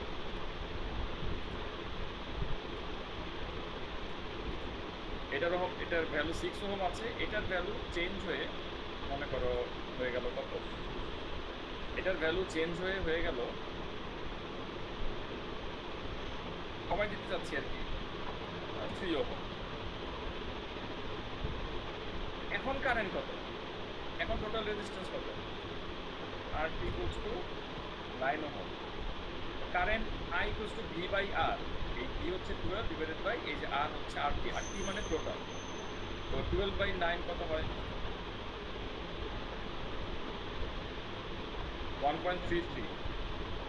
এটার ভ্যালু 6 ওহম আছে। এটার ভ্যালু চেঞ্জ হয়ে মনে করো হয়ে গেল কত? এটার ভ্যালু চেঞ্জ হয়ে গেল, কমাই দিতে চাচ্ছি আর কি, 3 ওহম। এখন কারেন্ট কত? এখন টোটাল রেজিস্ট্যান্স কত? R equals to 9 ohm. Current I equals to V by R, এই V হচ্ছে 12 ডিভাইডেড বাই এই যে R হচ্ছে RT, RT মানে টোটাল। তো 12 বাই 9 কত হয়?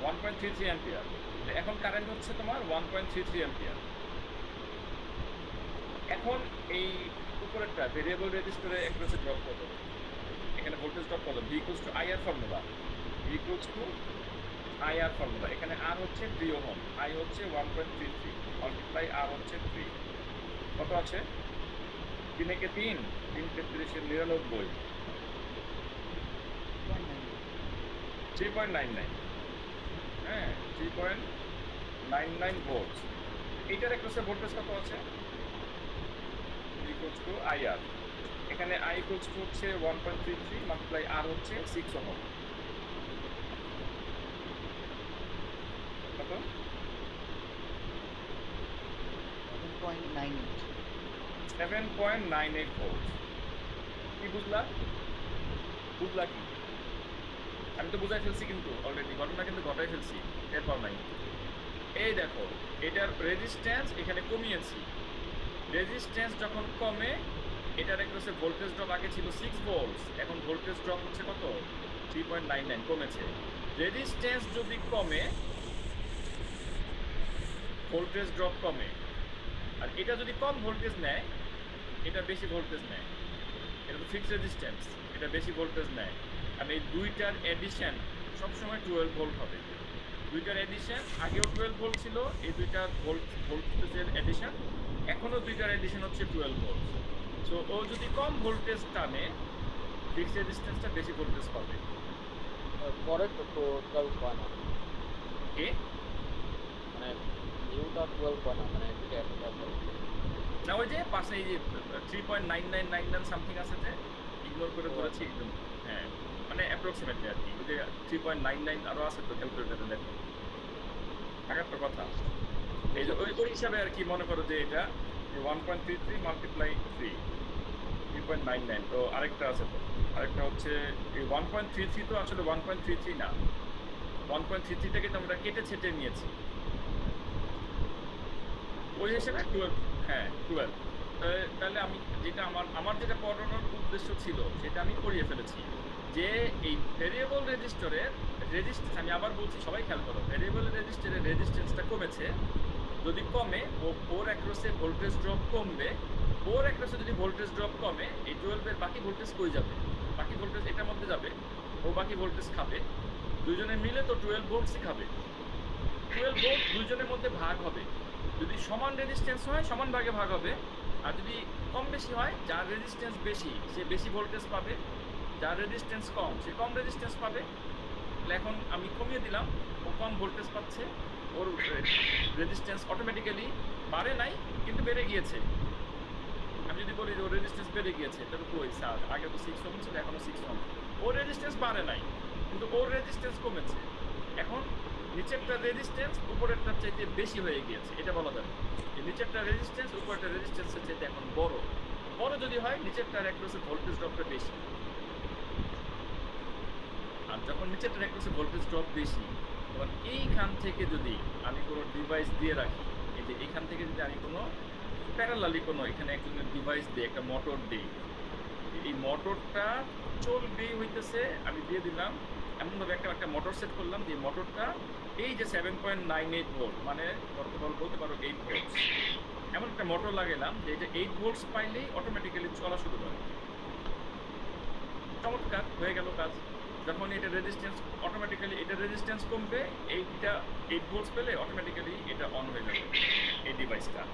1.33 অ্যাম্পিয়ার। এখন কারেন্ট হচ্ছে তোমার 1.33 অ্যাম্পিয়ার। এখন এই উপরেরটা ভেরিয়েবল রেজিস্টারে অ্যাক্রসে ড্রপ কত, এখানে ভোল্টেজ ড্রপ কত, V equals to IR formula, V equals to IR formula. এখানে আর হচ্ছে 3 ওহম, আই হচ্ছে 1.33 মাল্টিপ্লাই আর হচ্ছে 3, কত আছে 3 একে 3, 3 33 99, 3.99, হ্যাঁ 3.99 ভোল্ট। এইটার অ্যাক্রসে ভোল্টেজ কত আছে ইকুয়ালস টু আইআর, এখানে আই ইকুয়ালস টু হচ্ছে 1.33 মাল্টিপ্লাই আর হচ্ছে 6 ওহম, কত 7.98 ভোল্ট। কি বুঝলা, বুঝলা কি? আমি তো বুঝাই ফেলছি কিন্তু অলরেডি, ঘটনা কিন্তু ঘটাই ফেলছি, এরপর নাই। এই দেখো এটার রেজিস্ট্যান্স এখানে কমিয়েছি, রেজিস্ট্যান্স যখন কমে এটার একটা ভোল্টেজ ড্রপ আগে ছিল 6 ভোল্ট, এখন ভোল্টেজ ড্রপ হচ্ছে কত 3.99, কমেছে। রেজিস্ট্যান্স যদি কমে ভোল্টেজ ড্রপ কমে, আর এটা যদি কম ভোল্টেজ নেয় এটা বেশি ভোল্টেজ নেয়, এটা তো ফিক্সড রেজিস্ট্যান্স, এটা বেশি ভোল্টেজ নেয়। আর এই দুইটার এডিশন সবসময় 12 ভোল্ট হবে, দুইটার এডিশন আগেও 12 ভোল্ট ছিল, এই দুইটার ভোল্টেজের এডিশন এখনও দুইটার এডিশন হচ্ছে 12 ভোল্ট। সো ও যদি কম ভোল্টেজ টানে ফিক্সড রেজিস্ট্যান্সটা বেশি ভোল্টেজ পাবে। পরে তো 12 হয় না, কে মানে নিউটা 12 হয় না, মানে এটা না ওই যে পাশে এই যে 3.9999 সামথিং আছে, যে ইগনোর করে ধরেছি একদম, হ্যাঁ মানে অ্যাপ্রক্সিমেটলি আর কি, ওই যে 3.99 আরও আছে তো ক্যালকুলেটারে দেখো, থাকার তো কথা। এই যে ওই হিসাবে আর কি মনে করো যে এটা 1.33 মাল্টিপ্লাই 3.99, তো আরেকটা আছে, তো আরেকটা হচ্ছে এই 1.33, তো আসলে 1.33 না, 1.33টাকে তো আমরা কেটে ছেটে নিয়েছি, ওই হিসেবে 12, হ্যাঁ 12। তাহলে আমি যেটা আমার যেটা পড়ানোর উদ্দেশ্য ছিল সেটা আমি করিয়ে ফেলেছি, যে এই ভেরিয়েবল রেজিস্টরের রেজিস্ট্যান্স, আমি আবার বলছি সবাই খেয়াল করো, ভেরিয়েবল রেজিস্টরের রেজিস্ট্যান্সটা কমেছে, যদি কমে ওর অ্যাক্রসে ভোল্টেজ ড্রপ কমবে, ওর অ্যাক্রসে যদি ভোল্টেজ ড্রপ কমে এই 12-এর বাকি ভোল্টেজ কই যাবে, বাকি ভোল্টেজ এটার মধ্যে যাবে, ও বাকি ভোল্টেজ খাবে, দুইজনে মিলে তো 12 ভোল্টসই খাবে, 12 ভোল্ট দুইজনের মধ্যে ভাগ হবে, যদি সমান রেজিস্ট্যান্স হয় সমান ভাগে ভাগ হবে, আর যদি কম বেশি হয় যার রেজিস্ট্যান্স বেশি সে বেশি ভোল্টেজ পাবে, যার রেজিস্ট্যান্স কম সে কম রেজিস্ট্যান্স পাবে। তাহলে এখন আমি কমিয়ে দিলাম, ও কম ভোল্টেজ পাচ্ছে, ওর রেজিস্ট্যান্স অটোমেটিক্যালি বাড়ে নাই কিন্তু বেড়ে গিয়েছে। আমি যদি বলি যে ওর রেজিস্ট্যান্স বেড়ে গিয়েছে, তাহলে কই স্যার আগে তো 6 ওহম ছিল এখনো 6 ওহম, ওর রেজিস্ট্যান্স বাড়ে নাই কিন্তু ওর রেজিস্ট্যান্স কমেছে, এখন নিচেরটা রেজিস্ট্যান্স উপরেরটার চাইতে বেশি হয়ে গিয়েছে, এটা বলা যাবে যে নিচেরটা রেজিস্ট্যান্স উপরেরটা রেজিস্ট্যান্সের চাইতে এখন বড়, বড় যদি হয় নিচেরটার অ্যাক্রসে ভোল্টেজ ড্রপটা বেশি, আর যখন নিচেরটার অ্যাক্রসে ভোল্টেজ ড্রপ বেশি, তখন এইখান থেকে যদি আমি কোনো ডিভাইস দিয়ে রাখি, এই যে এইখান থেকে যদি আমি কোনো প্যারালালি কোনো এখানে একজনের ডিভাইস দিই, একটা মোটর দিই, এই মোটরটা চলবেই হইতেছে, আমি দিয়ে দিলাম এমনভাবে একটা মোটর সেট করলাম যে মোটরটা এই যে 7.98 ভোল্ট, মানে বলতে পারো 8 ভোল্ট, এমন একটা মোটর লাগালাম যে এটা 8 ভোল্টস পাইলেই অটোমেটিক্যালি চলা শুরু করে। চমৎকার হয়ে গেল কাজ। যখন এটা রেজিস্ট্যান্স অটোমেটিক্যালি, এটা রেজিস্ট্যান্স কমবে, এইটা 8 ভোল্টস পেলে অটোমেটিক্যালি এটা অন হয়ে যাবে এই ডিভাইসটা।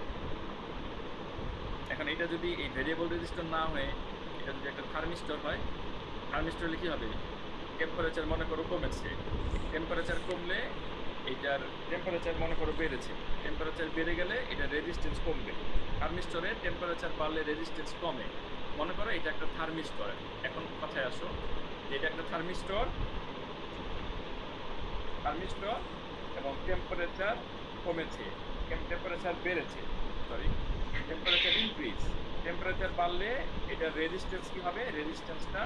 এখন এটা যদি এই ভেরিয়েবল রেজিস্টার না হয়ে এটা যদি একটা থার্মিস্টর হয়, থার্মিস্টর হলে কী হবে, টেম্পারেচার মনে করো কমেছে, টেম্পারেচার কমলে এটার টেম্পারেচার মনে করো বেড়েছে, টেম্পারেচার বেড়ে গেলে এটা রেজিস্ট্যান্স কমবে। থার্মিস্টরে টেম্পারেচার বাড়লে রেজিস্ট্যান্স কমে, মনে করো এটা একটা থার্মিস্টর। এখন কথায় আসো, এটা একটা থার্মিস্টর, এবং টেম্পারেচার কমেছে, টেম্পারেচার বেড়েছে, সরি টেম্পারেচার ইনক্রিজ, টেম্পারেচার বাড়লে এটা রেজিস্ট্যান্স কি হবে, রেজিস্ট্যান্সটা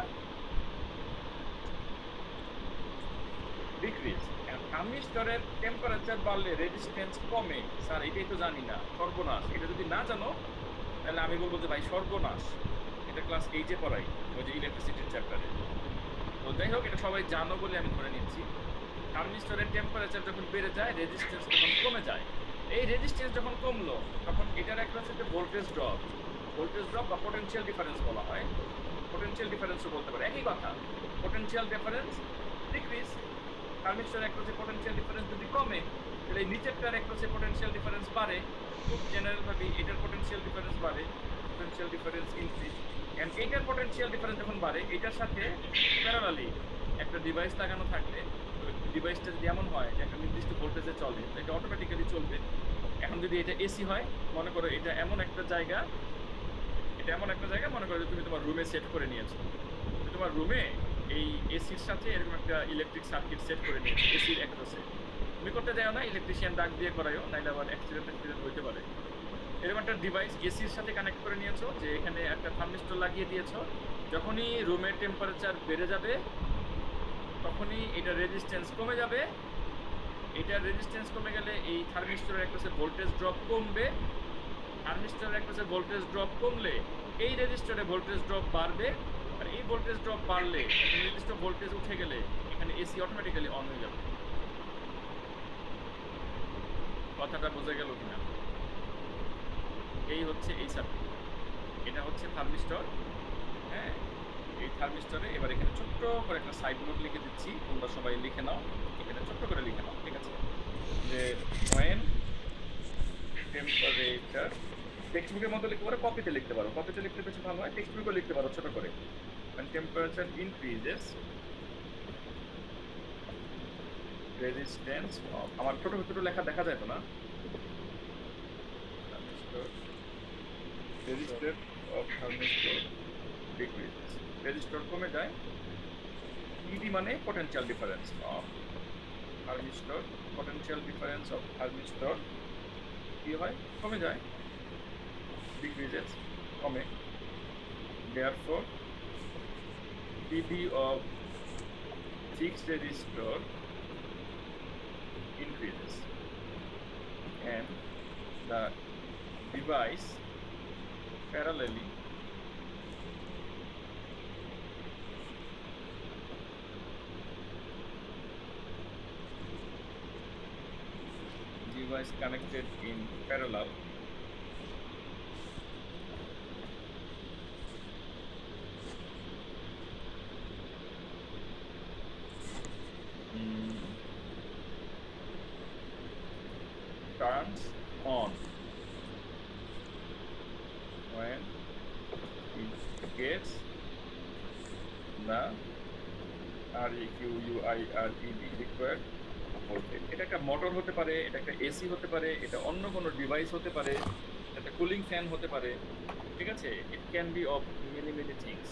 ডিক্রিজ। থার্মিস্টরের টেম্পারেচার বাড়লে রেজিস্ট্যান্স কমে, স্যার এটাই তো জানি না, সর্বনাশ। এটা যদি না জানো তাহলে আমি বলবো যে ভাই সর্বনাশ, এটা ক্লাস 8-এ পড়াই ওই যে ইলেকট্রিসিটির চ্যাপ্টারে। তো যাই হোক এটা সবাই জানো বলে আমি ধরে নিচ্ছি। থার্মিস্টরের টেম্পারেচার যখন বেড়ে যায় রেজিস্ট্যান্স তখন কমে যায়, এই রেজিস্ট্যান্স যখন কমলো তখন এটার একটা হচ্ছে ভোল্টেজ ড্রপ বা পটেনশিয়াল ডিফারেন্স বলা হয়। পটেনশিয়াল ডিফারেন্সও বলতে পারে, একই কথা। পটেনশিয়াল ডিফারেন্স ডিক্রিজ, থার্মিস্টর একটা হচ্ছে পটেনশিয়াল ডিফারেন্স যদি কমে তাহলে এই নিচেরটার একটা হচ্ছে পটেনশিয়াল ডিফারেন্স বাড়ে। খুব জেনারেল ভাবে এটার পটেনশিয়াল ডিফারেন্স বাড়ে, পটেনশিয়াল ডিফারেন্স ইনক্রিজ। এন্ড এইটার পটেনশিয়াল ডিফারেন্স যখন বাড়ে এটার সাথে প্যারালালি একটা ডিভাইস লাগানো থাকলে, ডিভাইসটা যদি এমন হয় যে একটা নির্দিষ্ট ভোল্টেজে চলে এটা অটোমেটিক্যালি চলবে। এখন যদি এটা এসি হয়, মনে করো এটা এমন একটা জায়গা মনে করো যে তুমি তোমার রুমে সেট করে নিয়েছো। তুমি তোমার রুমে এই এসির সাথে এরকম একটা ইলেকট্রিক সার্কিট সেট করে নিয়েছো এসির অ্যাক্রসে। তুমি করতে যাও না, ইলেকট্রিশিয়ান ডাক দিয়ে করাইও, নাইলে আবার অ্যাক্সিডেন্ট হইতে পারে। এরকম একটা ডিভাইস এসির সাথে কানেক্ট করে নিয়েছো, যে এখানে একটা থার্মিস্টর লাগিয়ে দিয়েছো। যখনই রুমের টেম্পারেচার বেড়ে যাবে তখনই এটা রেজিস্ট্যান্স কমে যাবে। এটার রেজিস্ট্যান্স কমে গেলে এই থার্মিস্টরের একটা ভোল্টেজ ড্রপ কমবে। থার্মিস্টরের একটা ভোল্টেজ ড্রপ কমলে এই রেজিস্টরে ভোল্টেজ ড্রপ বাড়বে। আর এই ভোল্টেজ ড্রপ বাড়লে নির্দিষ্ট ভোল্টেজ উঠে গেলে এখানে এসি অটোমেটিক্যালি অন হয়ে যাবে। কথাটা বোঝা গেল কিনা? এই হচ্ছে এই সার্কিট, এটা হচ্ছে থার্মিস্টর। হ্যাঁ, এই থার্মিস্টরে এবার এখানে ছোট্ট করে একটা সাইড নোট লিখে দিচ্ছি, তোমরা সবাই লিখে নাও, এখানে ছোট্ট করে লিখে নাও, ঠিক আছে? যে when temperature, টেক্সট বুকের মতো লিখতে পারো, কপিতে লিখতে পারো, কপিতে লিখতে বেশি ভালো হয়, টেক্সট বুকেও লিখতে পারো ছোট করে। when temperature increases resistance of, আমার ছোট ছোট লেখা দেখা যায় তো না, resistor of thermistor decreases, resistor কমে যায়। ED মানে potential difference of thermistor, potential difference of thermistor কি হয়? কমে যায়, decreases, কমে। therefore PB of fixed resistor increases and the device parallelly connected in parallel turns on when it gets the REQUIRED required voltage. এটা একটা motor হতে পারে, এটা একটা এসি হতে পারে, এটা অন্য কোনো ডিভাইস হতে পারে, একটা কুলিং ফ্যান হতে পারে, ঠিক আছে? It can be of many many things.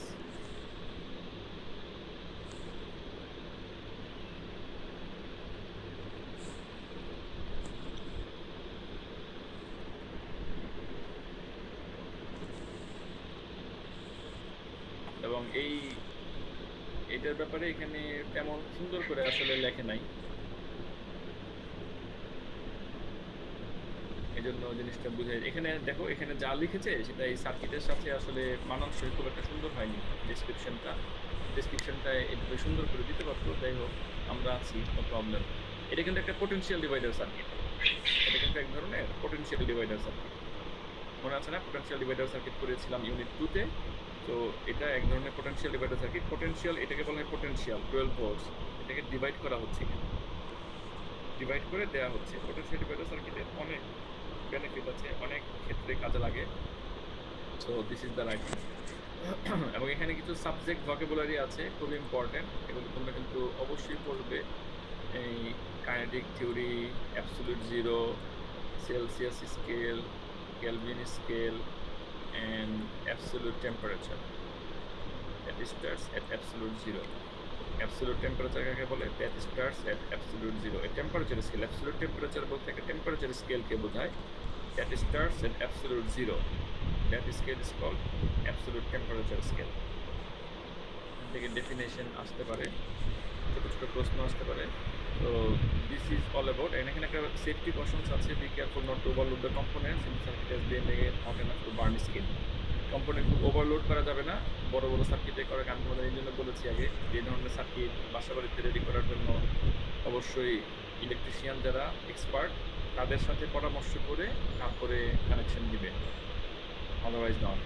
এবং এইটার ব্যাপারে এখানে তেমন সুন্দর করে আসলে লেখে নাই, এই জন্য জিনিসটা বুঝে। এখানে দেখো, এখানে যা লিখেছে সেটা এই সার্কিটের সাথে আসলে মানানসই খুব একটা সুন্দর হয়নি। ডেসক্রিপশনটা এভাবে সুন্দর করে দিতে পারতো, যাই হোক আমরা আছি, নো প্রবলেম। এটা কিন্তু একটা পোটেনশিয়াল ডিভাইডার সার্কিট, এটা কিন্তু এক ধরনের পোটেনশিয়াল ডিভাইডার সার্কিট। মনে আছে না, পোটেনশিয়াল ডিভাইডার সার্কিট করেছিলাম ইউনিট 2-তে? তো এটা এক ধরনের পোটেনশিয়াল ডিভাইডার সার্কিট। পোটেনশিয়াল, এটাকে বলা হয় পোটেনশিয়াল 12 ভোল্টস, এটাকে ডিভাইড করা হচ্ছে, ডিভাইড করে দেওয়া হচ্ছে। পোটেনশিয়াল ডিভাইডার সার্কিটের অনেক বেনিফিট আছে, অনেক ক্ষেত্রে কাজে লাগে। So this is the right. এবং এখানে কিছু সাবজেক্ট ভোকাবুলারি আছে, খুব ইম্পর্টেন্ট, এগুলো তোমরা কিন্তু অবশ্যই পড়বে। এই kinetic theory, absolute zero, Celsius scale, Kelvin scale, and absolute temperature that starts at absolute zero. Absolute temperature কাকে বলে? That starts at absolute zero. A temperature scale, absolute temperature বলতে একটা temperature scale কে বোঝায়, that starts at absolute zero. That scale is called absolute temperature scale. থেকে definition আসতে পারে, ছোট ছোট প্রশ্ন আসতে পারে। তো দিস ইজ অল অ্যাবাউট, এখানে একটা সেফটি কশনস আছে, be careful not to overload the components in circuit as they may get hot enough to burn skin. Component খুব ওভারলোড করা যাবে না, বড় বড় সার্কিটে করে। আমি তোমাদের এই জন্য বলেছি আগে, যে ধরনের সার্কিট বাসা বাড়িতে রেডি করার জন্য অবশ্যই ইলেকট্রিশিয়ান যারা এক্সপার্ট তাদের সাথে পরামর্শ করে তারপরে কানেকশন দিবে, আদারওয়াইজ নট।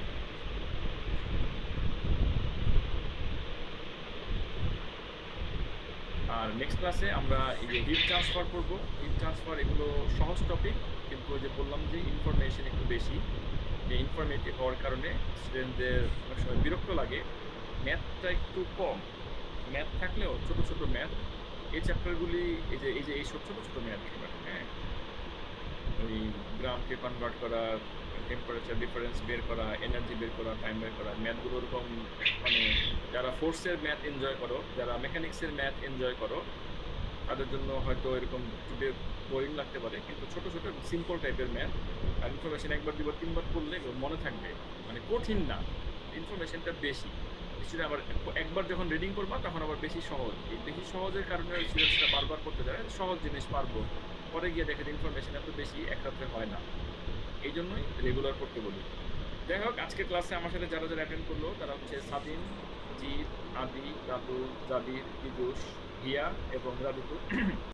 আর নেক্সট ক্লাসে আমরা এই যে হিট ট্রান্সফার করব। হিট ট্রান্সফার এগুলো সহজ টপিক, কিন্তু ওই যে বললাম যে ইনফরমেশন একটু বেশি, যে ইনফরমেটিভ হওয়ার কারণে স্টুডেন্টদের অনেক সময় বিরক্ত লাগে। ম্যাথটা একটু কম, ম্যাথ থাকলেও ছোট ছোট ম্যাথ, এই চ্যাপ্টারগুলি এই যে এইসব ছোট ছোট ম্যাথ, হ্যাঁ, ওই গ্রামকে কনভার্ট করা, টেম্পারেচার ডিফারেন্স বের করা, এনার্জি বের করা, টাইম বের করা, ম্যাথগুলো ওরকম মানে যারা ফোর্সের ম্যাথ এনজয় করো, যারা মেকানিক্সের ম্যাথ এনজয় করো, তাদের জন্য হয়তো এরকম বোরিং লাগতে পারে, কিন্তু ছোট ছোট সিম্পল টাইপের ম্যাথ আর ইনফরমেশন একবার দুবার তিনবার পড়লে এগুলো মনে থাকবে, মানে কঠিন না, ইনফরমেশনটা বেশি। স্টুডেন্ট আবার একবার যখন রিডিং করবা তখন আবার বেশি সহজ, এই বেশি সহজের কারণে স্টুডেন্টসরা বারবার করতে যায়, সহজ জিনিস পারবো, পরে গিয়ে দেখে ইনফরমেশন এত বেশি একসাথে হয় না, এই জন্যই রেগুলার করতে বলি। যাই হোক, আজকের ক্লাসে আমার সাথে যারা যারা অ্যাটেন্ড করলো তারা হচ্ছে সাদিন, জিৎ, আদি, রাতুল, জাবির, পীযূষ, হিয়া এবং রাজু।